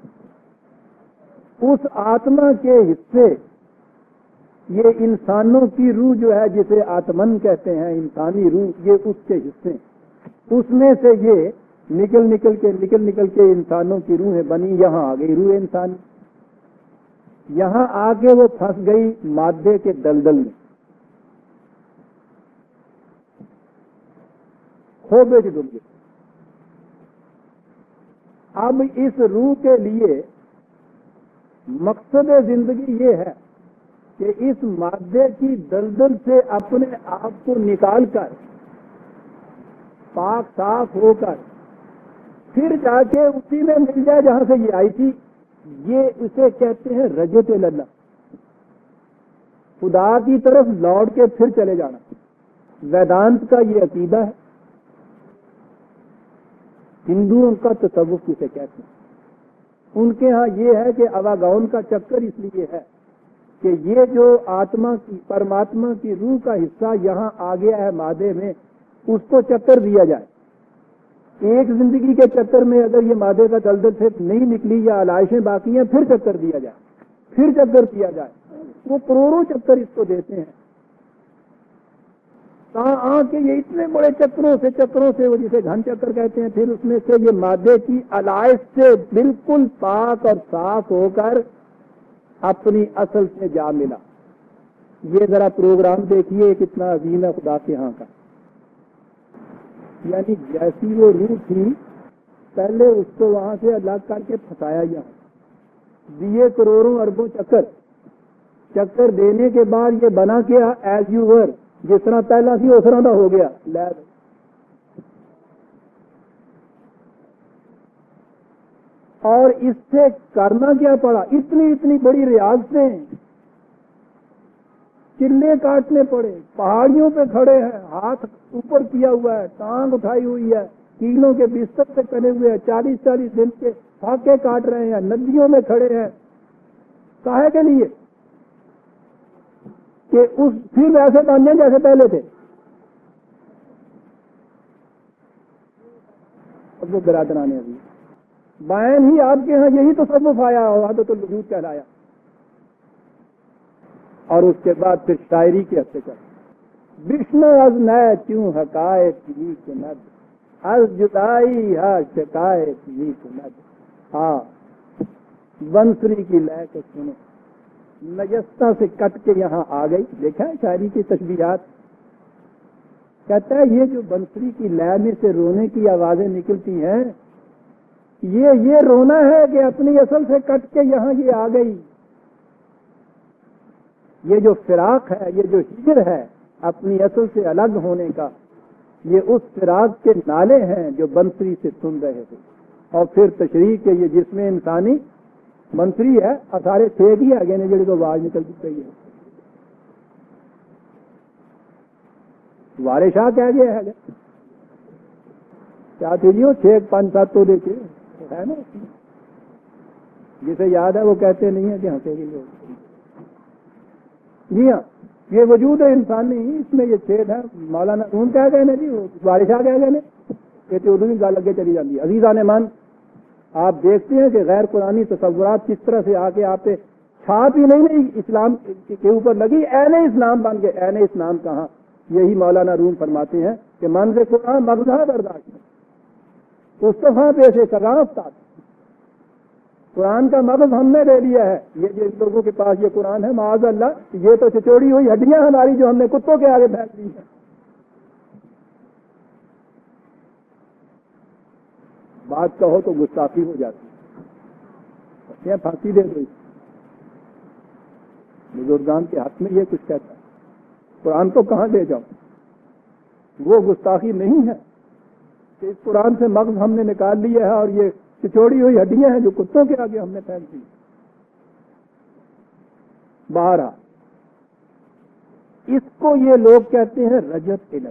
اس آتما کے حصے یہ انسانوں کی روح جو ہے جسے آتمن کہتے ہیں، انسانی روح، یہ اس کے حصے، اس میں سے یہ نکل نکل کے نکل نکل کے انسانوں کی روحیں بنی، یہاں آ گئی روح انسانی۔ یہاں آ کے وہ پھنس گئی مادے کے دلدل میں، کھوبے سے ڈوب گئی۔ اب اس روح کے لیے مقصد زندگی یہ ہے کہ اس مادے کی دلدل سے اپنے آپ کو نکال کر پاک صاف ہو کر پھر جا کے اسی میں مل جائے جہاں سے یہ آئی تھی۔ یہ اسے کہتے ہیں رجعت اللہ، خدا کی طرف لوٹ کے پھر چلے جانا۔ ویدانت کا یہ عقیدہ ہے، ہندوؤں کا تصوف کسے کہتے ہیں۔ ان کے ہاں یہ ہے کہ اواگون کا چکر اس لیے ہے کہ یہ جو آتما کی، پرماتما کی روح کا حصہ یہاں آ گیا ہے مادے میں، اس کو چکر دیا جائے۔ ایک زندگی کے چکر میں اگر یہ مادے کا دلدل سے نہیں نکلی یا علائشیں باقی ہیں، پھر چکر دیا جائے، پھر چکر دیا جائے۔ وہ کروڑوں چکر اس کو دیتے ہیں، کہاں آ کے یہ اتنے بڑے چکروں سے چکروں سے وہ جسے گھن چکر کہتے ہیں، پھر اس میں سے یہ مادے کی علائش سے بالکل پاک اور صاف ہو کر اپنی اصل سے جا ملا۔ یہ ذرا پروگرام دیکھیے کتنا عظیم ہے خدا کے ہاں کا۔ یعنی جیسی وہ روح تھی پہلے اس کو وہاں سے الگ کر کے پھنسایا، یہاں دیے کروڑوں اربوں چکر، چکر دینے کے بعد یہ بنا کیا ایز یو ور، جس طرح پہلا سی اس طرح کا ہو گیا۔ اور اس سے کرنا کیا پڑا؟ اتنی اتنی بڑی ریاستیں، چلے کاٹنے پڑے، پہاڑیوں پہ کھڑے ہیں، ہاتھ اوپر کیا ہوا ہے، ٹانگ اٹھائی ہوئی ہے، کیلوں کے بستر پہ چلے ہوئے ہیں، چالیس چالیس دن کے پھاکے کاٹ رہے ہیں، ندیوں میں کھڑے ہیں۔ کاہے کے لیے؟ کہ اس پھر ویسے بن جائیں جیسے پہلے تھے۔ اب وہ برادران ابھی بائن ہی آپ کے ہاں یہی تو تصوف آیا، وحدت الوجود کہلایا۔ اور اس کے بعد پھر شاعری کے ہفتے چل بشنو از نئے کیوں حقائق ہی کند، از جدائی ہا شکایت ہی کند۔ ہاں، بنسری کی لے کو سنو، نجستہ سے کٹ کے یہاں آ گئی۔ دیکھا ہے شاعری کی تشبیہات، کہتا ہے یہ جو بنسری کی لے میں سے رونے کی آوازیں نکلتی ہیں، یہ یہ رونا ہے کہ اپنی اصل سے کٹ کے یہاں یہ آ گئی۔ یہ جو فراق ہے، یہ جو ہجر ہے اپنی اصل سے الگ ہونے کا، یہ اس فراق کے نالے ہیں جو بنسری سے سن رہے تھے۔ اور پھر تشریح کے یہ جسم انسانی منتری ہے اور سارے چھیک ہی آگے نے جڑی تو آواز نکل پی ہے. وارے شاہ کہہ گیا ہے کیا تھی جی وہ چھیک پانچ سات تو دیکھے ہے نا, جسے یاد ہے وہ کہتے نہیں ہے کہ ہنسے گی لوگ. جی ہاں یہ وجود ہے انسانی, اس میں یہ چھید ہے. مولانا اون کہہ گئے نا جی, وارے شاہ کہہ گئے نا, یہ تو اردو میں گال لگے چلی جاتی ہے. عزیزان من, آپ دیکھتے ہیں کہ غیر قرآنی تصورات کس طرح سے آ کے آپ پہ چھاپ ہی نہیں نہیں اسلام کے اوپر لگی, عین اسلام بن گئے. عین اسلام کہاں, یہی مولانا روم فرماتے ہیں کہ منظر قرآن مغزہ برداشت مصطفیٰ پہ سے شرافت آتی. قرآن کا مغز ہم نے لے لیا ہے. یہ جن لوگوں کے پاس یہ قرآن ہے معاذ اللہ, یہ تو چچوڑی ہوئی ہڈیاں ہماری جو ہم نے کتوں کے آگے پھینک دی ہیں. بات کہو تو گستاخی ہو جاتی ہے, پھانسی دے دو. بزرگان کے حق میں یہ کچھ کہتا ہے, قرآن کو کہاں لے جاؤں. وہ گستاخی نہیں ہے کہ اس قرآن سے مغز ہم نے نکال لیا ہے اور یہ چچوڑی ہوئی ہڈیاں ہیں جو کتوں کے آگے ہم نے پھینک دی. باہر اس کو یہ لوگ کہتے ہیں رجعت الہ,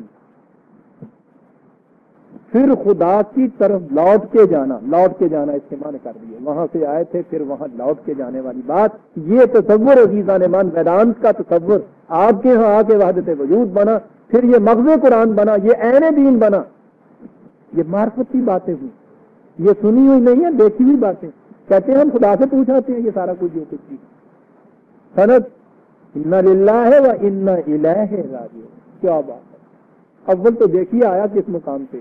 پھر خدا کی طرف لوٹ کے جانا. لوٹ کے جانا اس کے معنی کر دیے, وہاں سے آئے تھے پھر وہاں لوٹ کے جانے والی بات. یہ تصور عزیزان مان ویدانت کا تصور آپ کے یہاں آ کے وحدت وجود بنا, پھر یہ مغز قرآن بنا, یہ عین دین بنا. یہ معرفت کی باتیں ہوئی, یہ سنی ہوئی نہیں ہے, دیکھی ہوئی باتیں. کہتے ہیں ہم خدا سے پوچھاتے ہیں یہ سارا کچھ جو کچھ بھی سند انا للہ و انا الیہ راجعون. کیا بات ہے. اول تو دیکھیے آیا کس مقام پہ.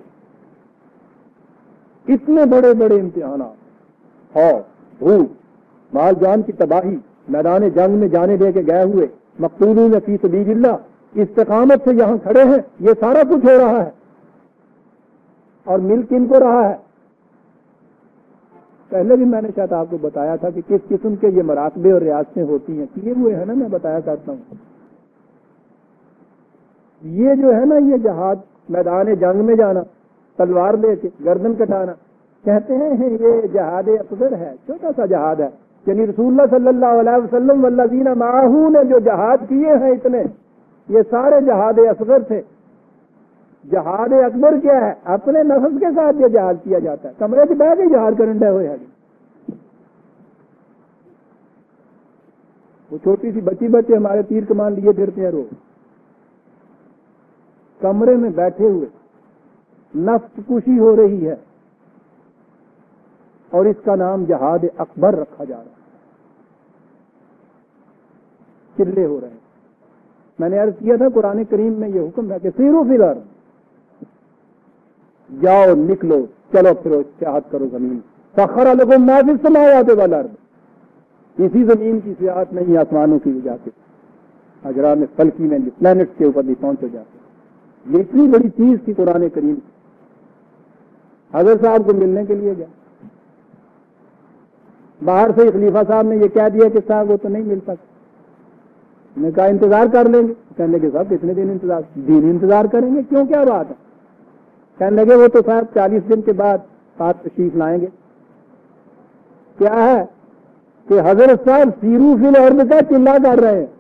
اتنے بڑے بڑے امتحانات, اور بھوک, مال جان کی تباہی, میدان جنگ میں جانے دے کے گئے ہوئے, مقتولون فی سبیل اللہ, استقامت سے یہاں کھڑے ہیں. یہ سارا کچھ ہو رہا ہے اور مل کن کو رہا ہے. پہلے بھی میں نے شاید آپ کو بتایا تھا کہ کس قسم کے یہ مراقبے اور ریاستیں ہوتی ہیں, کیے ہوئے ہیں نا, میں بتایا کرتا ہوں. یہ جو ہے نا یہ جہاد, میدان جنگ میں جانا, تلوار لے کے گردن کٹانا, کہتے ہیں یہ جہاد اصغر ہے, چھوٹا سا جہاد ہے. یعنی رسول اللہ صلی اللہ علیہ وسلم والذین معہ نے جو جہاد کیے ہیں اتنے, یہ سارے جہاد اصغر تھے. جہاد اکبر کیا ہے, اپنے نفس کے ساتھ یہ جہاد کیا جاتا ہے. کمرے کے بیٹھ کے جہاد کرنے ہوئے ہیں. وہ چھوٹی سی بچی بچے ہمارے تیر کمان لیے پھرتے ہیں روز, کمرے میں بیٹھے ہوئے نفس کشی ہو رہی ہے اور اس کا نام جہاد اکبر رکھا جا رہا ہے. چلے ہو رہے ہیں. میں نے عرض کیا تھا قرآن کریم میں یہ حکم ہے کہ سیرو فی الارض, جاؤ نکلو چلو پھرو سیاحت کرو زمین. سخر لکم ما فی السماوات والارض, اسی زمین کی سیاحت نہیں آسمانوں کی جا کے اجرام فلکی میں پلانٹ کے اوپر بھی پہنچو جاتے. یہ اتنی بڑی چیز تھی قرآن کریم. حضرت صاحب کو ملنے کے لیے گیا, باہر سے خلیفہ صاحب نے یہ کہہ دیا کہ صاحب وہ تو نہیں مل سکتا. میں کہا انتظار کر لیں گے. کہنے لگے صاحب کتنے دن انتظار, دن انتظار کریں گے, کیوں کیا بات ہے. کہنے لگے وہ تو صاحب چالیس دن کے بعد ساتھ تشریف لائیں گے. کیا ہے کہ حضرت صاحب سیرو فی الارض کا چلا کر رہے ہیں,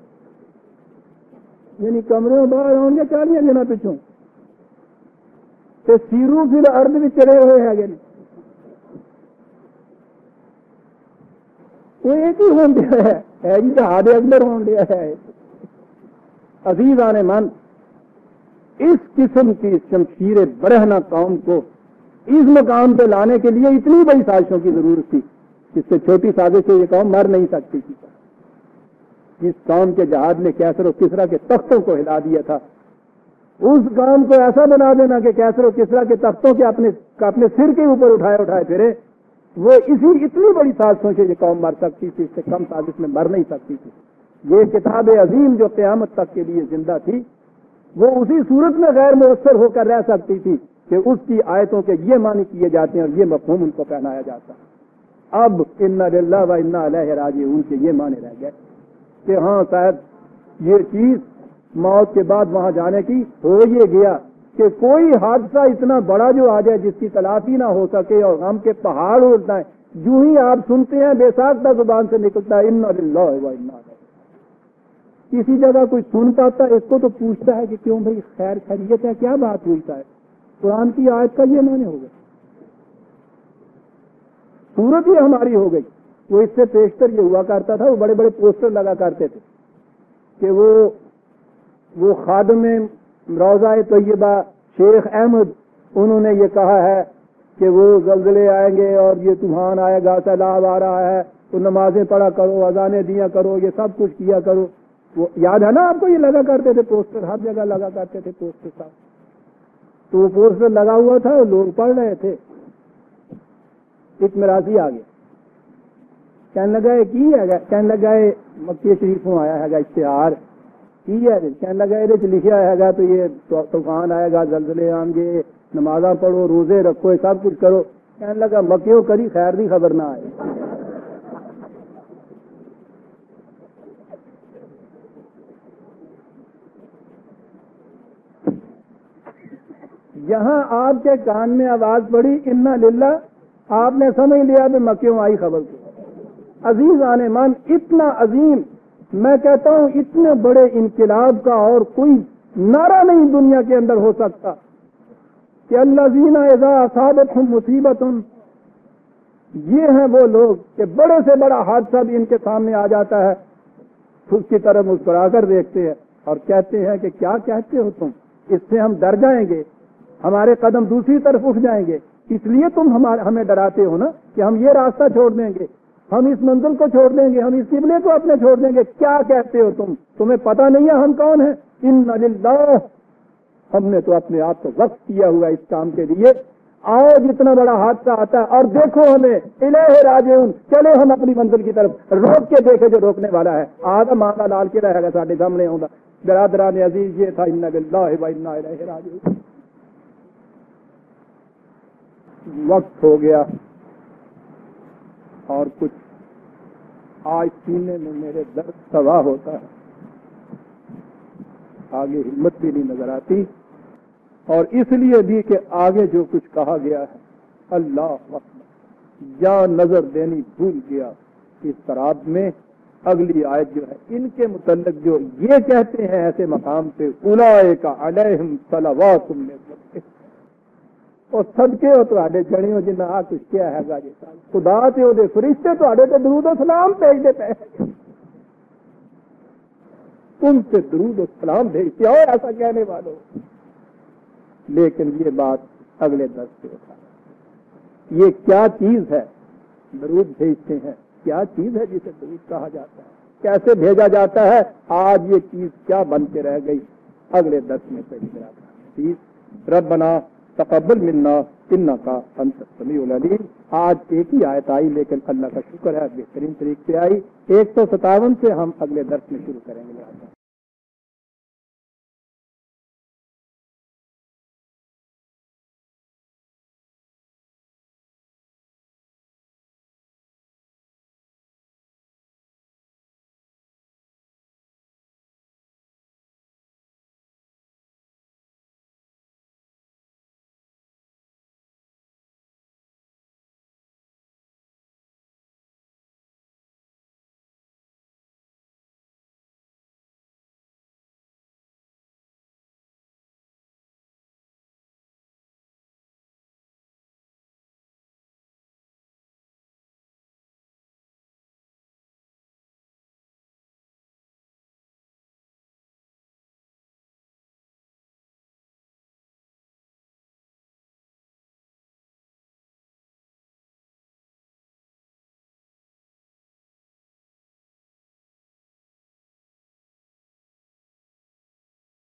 یعنی کمرے میں باہر ہوں گے چالیس دن پچھوں سیرو فی الارض بھی چلے ہوئے ہیں. وہ ایک ہی ہون دیا ہے جی, جہاد اکبر ہون دیا ہے. عزیزان من, اس قسم کی شمشیر برہنہ قوم کو اس مقام پہ لانے کے لیے اتنی بڑی سازشوں کی ضرورت تھی, جس سے چھوٹی سازش سے یہ قوم مر نہیں سکتی تھی. اس قوم کے جہاد نے کیسر و کسرا کے تختوں کو ہلا دیا تھا. اس قوم کو ایسا بنا دینا کہ کیسر و کسرا کے تختوں کے اپنے اپنے سر کے اوپر اٹھائے اٹھائے پھرے, وہ اسی اتنی بڑی سازشوں سے یہ قوم مر سکتی تھی, اس سے کم سازش میں مر نہیں سکتی تھی. یہ کتاب عظیم جو قیامت تک کے لیے زندہ تھی, وہ اسی صورت میں غیر مؤثر ہو کر رہ سکتی تھی کہ اس کی آیتوں کے یہ معنی کیے جاتے ہیں اور یہ مفہوم ان کو پہنایا جاتا ہے. اب انا للہ و انا الیہ راجعون کے یہ معنی رہ گئے کہ ہاں شاید یہ چیز موت کے بعد وہاں جانے کی ہو یہ گیا, کہ کوئی حادثہ اتنا بڑا جو آ جائے جس کی تلافی نہ ہو سکے اور غم کے پہاڑ اڑتا ہے، جو ہی آپ سنتے ہیں بے ساختہ زبان سے نکلتا ہے انا للہ و انا الیہ۔ کسی جگہ کوئی سن پاتا ہے اس کو تو پوچھتا ہے کہ کیوں بھائی خیر خیریت ہے، کیا بات ہوئی ہے؟ قرآن کی آیت کا یہ معنی ہو گیا، صورت ہی ہماری ہو گئی۔ وہ اس سے پیشتر یہ ہوا کرتا تھا، وہ بڑے بڑے پوسٹر لگا کرتے تھے کہ وہ وہ خادم روضہ طیبہ شیخ احمد، انہوں نے یہ کہا ہے کہ وہ زلزلے آئیں گے اور یہ طوفان آئے گا، سیلاب آ رہا ہے، تو نمازیں پڑھا کرو، اذانیں دیا کرو، یہ سب کچھ کیا کرو۔ وہ یاد ہے نا آپ کو؟ یہ لگا کرتے تھے پوسٹر، ہر جگہ لگا کرتے تھے پوسٹر صاحب۔ تو وہ پوسٹر لگا ہوا تھا اور لوگ پڑھ رہے تھے۔ ایک مراضی آ گیا، کہنے لگا یہ کی ہے، کہنے لگا یہ مکی شریفوں آیا ہے اشتہار کی ہے، کہنے لگا یہ لکھا ہے تو یہ طوفان آئے گا، زلزلے آئیں گے، نمازاں پڑھو، روزے رکھو، سب کچھ کرو۔ کہنے لگا مکیوں کری خیر دی خبر نہ آئے۔ یہاں آپ کے کان میں آواز پڑی انا للہ، آپ نے سمجھ لیا کہ مکیوں آئی خبر کو۔ عزیز آنے من، اتنا عظیم، میں کہتا ہوں اتنے بڑے انقلاب کا اور کوئی نعرہ نہیں دنیا کے اندر ہو سکتا کہ الذین اذا اصابتہم مصیبت، یہ ہیں وہ لوگ کہ بڑے سے بڑا حادثہ بھی ان کے سامنے آ جاتا ہے، اس کی طرف مسکرا کر دیکھتے ہیں اور کہتے ہیں کہ کیا کہتے ہو تم، اس سے ہم ڈر جائیں گے، ہمارے قدم دوسری طرف اٹھ جائیں گے، اس لیے تم ہمیں ڈراتے ہو نا کہ ہم یہ راستہ چھوڑ دیں گے، ہم اس منزل کو چھوڑ دیں گے، ہم اس قبلے کو اپنے چھوڑ دیں گے، کیا کہتے ہو تم، تمہیں پتہ نہیں ہے ہم کون ہیں؟ انا للہ، ہم نے تو اپنے آپ کو وقف کیا ہوا اس کام کے لیے۔ آؤ جتنا بڑا حادثہ آتا ہے اور دیکھو ہمیں الہ راجعون، چلے ہم اپنی منزل کی طرف، روک کے دیکھے جو روکنے والا ہے، آدھا مانا لال کے رہے گا ساڈے سامنے آؤں گا۔ برادران عزیز، یہ تھا انا للہ و انا الیہ راجعون۔ وقت ہو گیا اور کچھ آج سینے میں میرے درد سوا ہوتا ہے، آگے ہمت بھی نہیں نظر آتی، اور اس لیے بھی کہ آگے جو کچھ کہا گیا ہے اللہ اکبر، یا نظر دینی بھول گیا اس تراب میں۔ اگلی آیت جو ہے ان کے متعلق جو یہ کہتے ہیں ایسے مقام پہ، اولئک علیہم صلوات من ربہم، اور صدقے ہو تواڈے جڑیوں جنہاں آ کچھ کیا ہے گا جی، خدا تے او دے فرشتے تواڈے تے درود و سلام بھیجدے پے، تم سے درود و سلام بھیجتے ہو ایسا کہنے والوں۔ لیکن یہ بات اگلے درس سے اٹھا، یہ کیا چیز ہے درود بھیجتے ہیں، کیا چیز ہے جسے درود کہا جاتا ہے، کیسے بھیجا جاتا ہے، آج یہ چیز کیا بن کے رہ گئی، اگلے درس میں صحیح چیز۔ ربنا تقبل منا انک انت السمیع العلیم۔ آج ایک ہی آیت آئی لیکن اللہ کا شکر ہے بہترین طریقے سے آئی، ایک سو ستاون سے ہم اگلے درس میں شروع کریں گے۔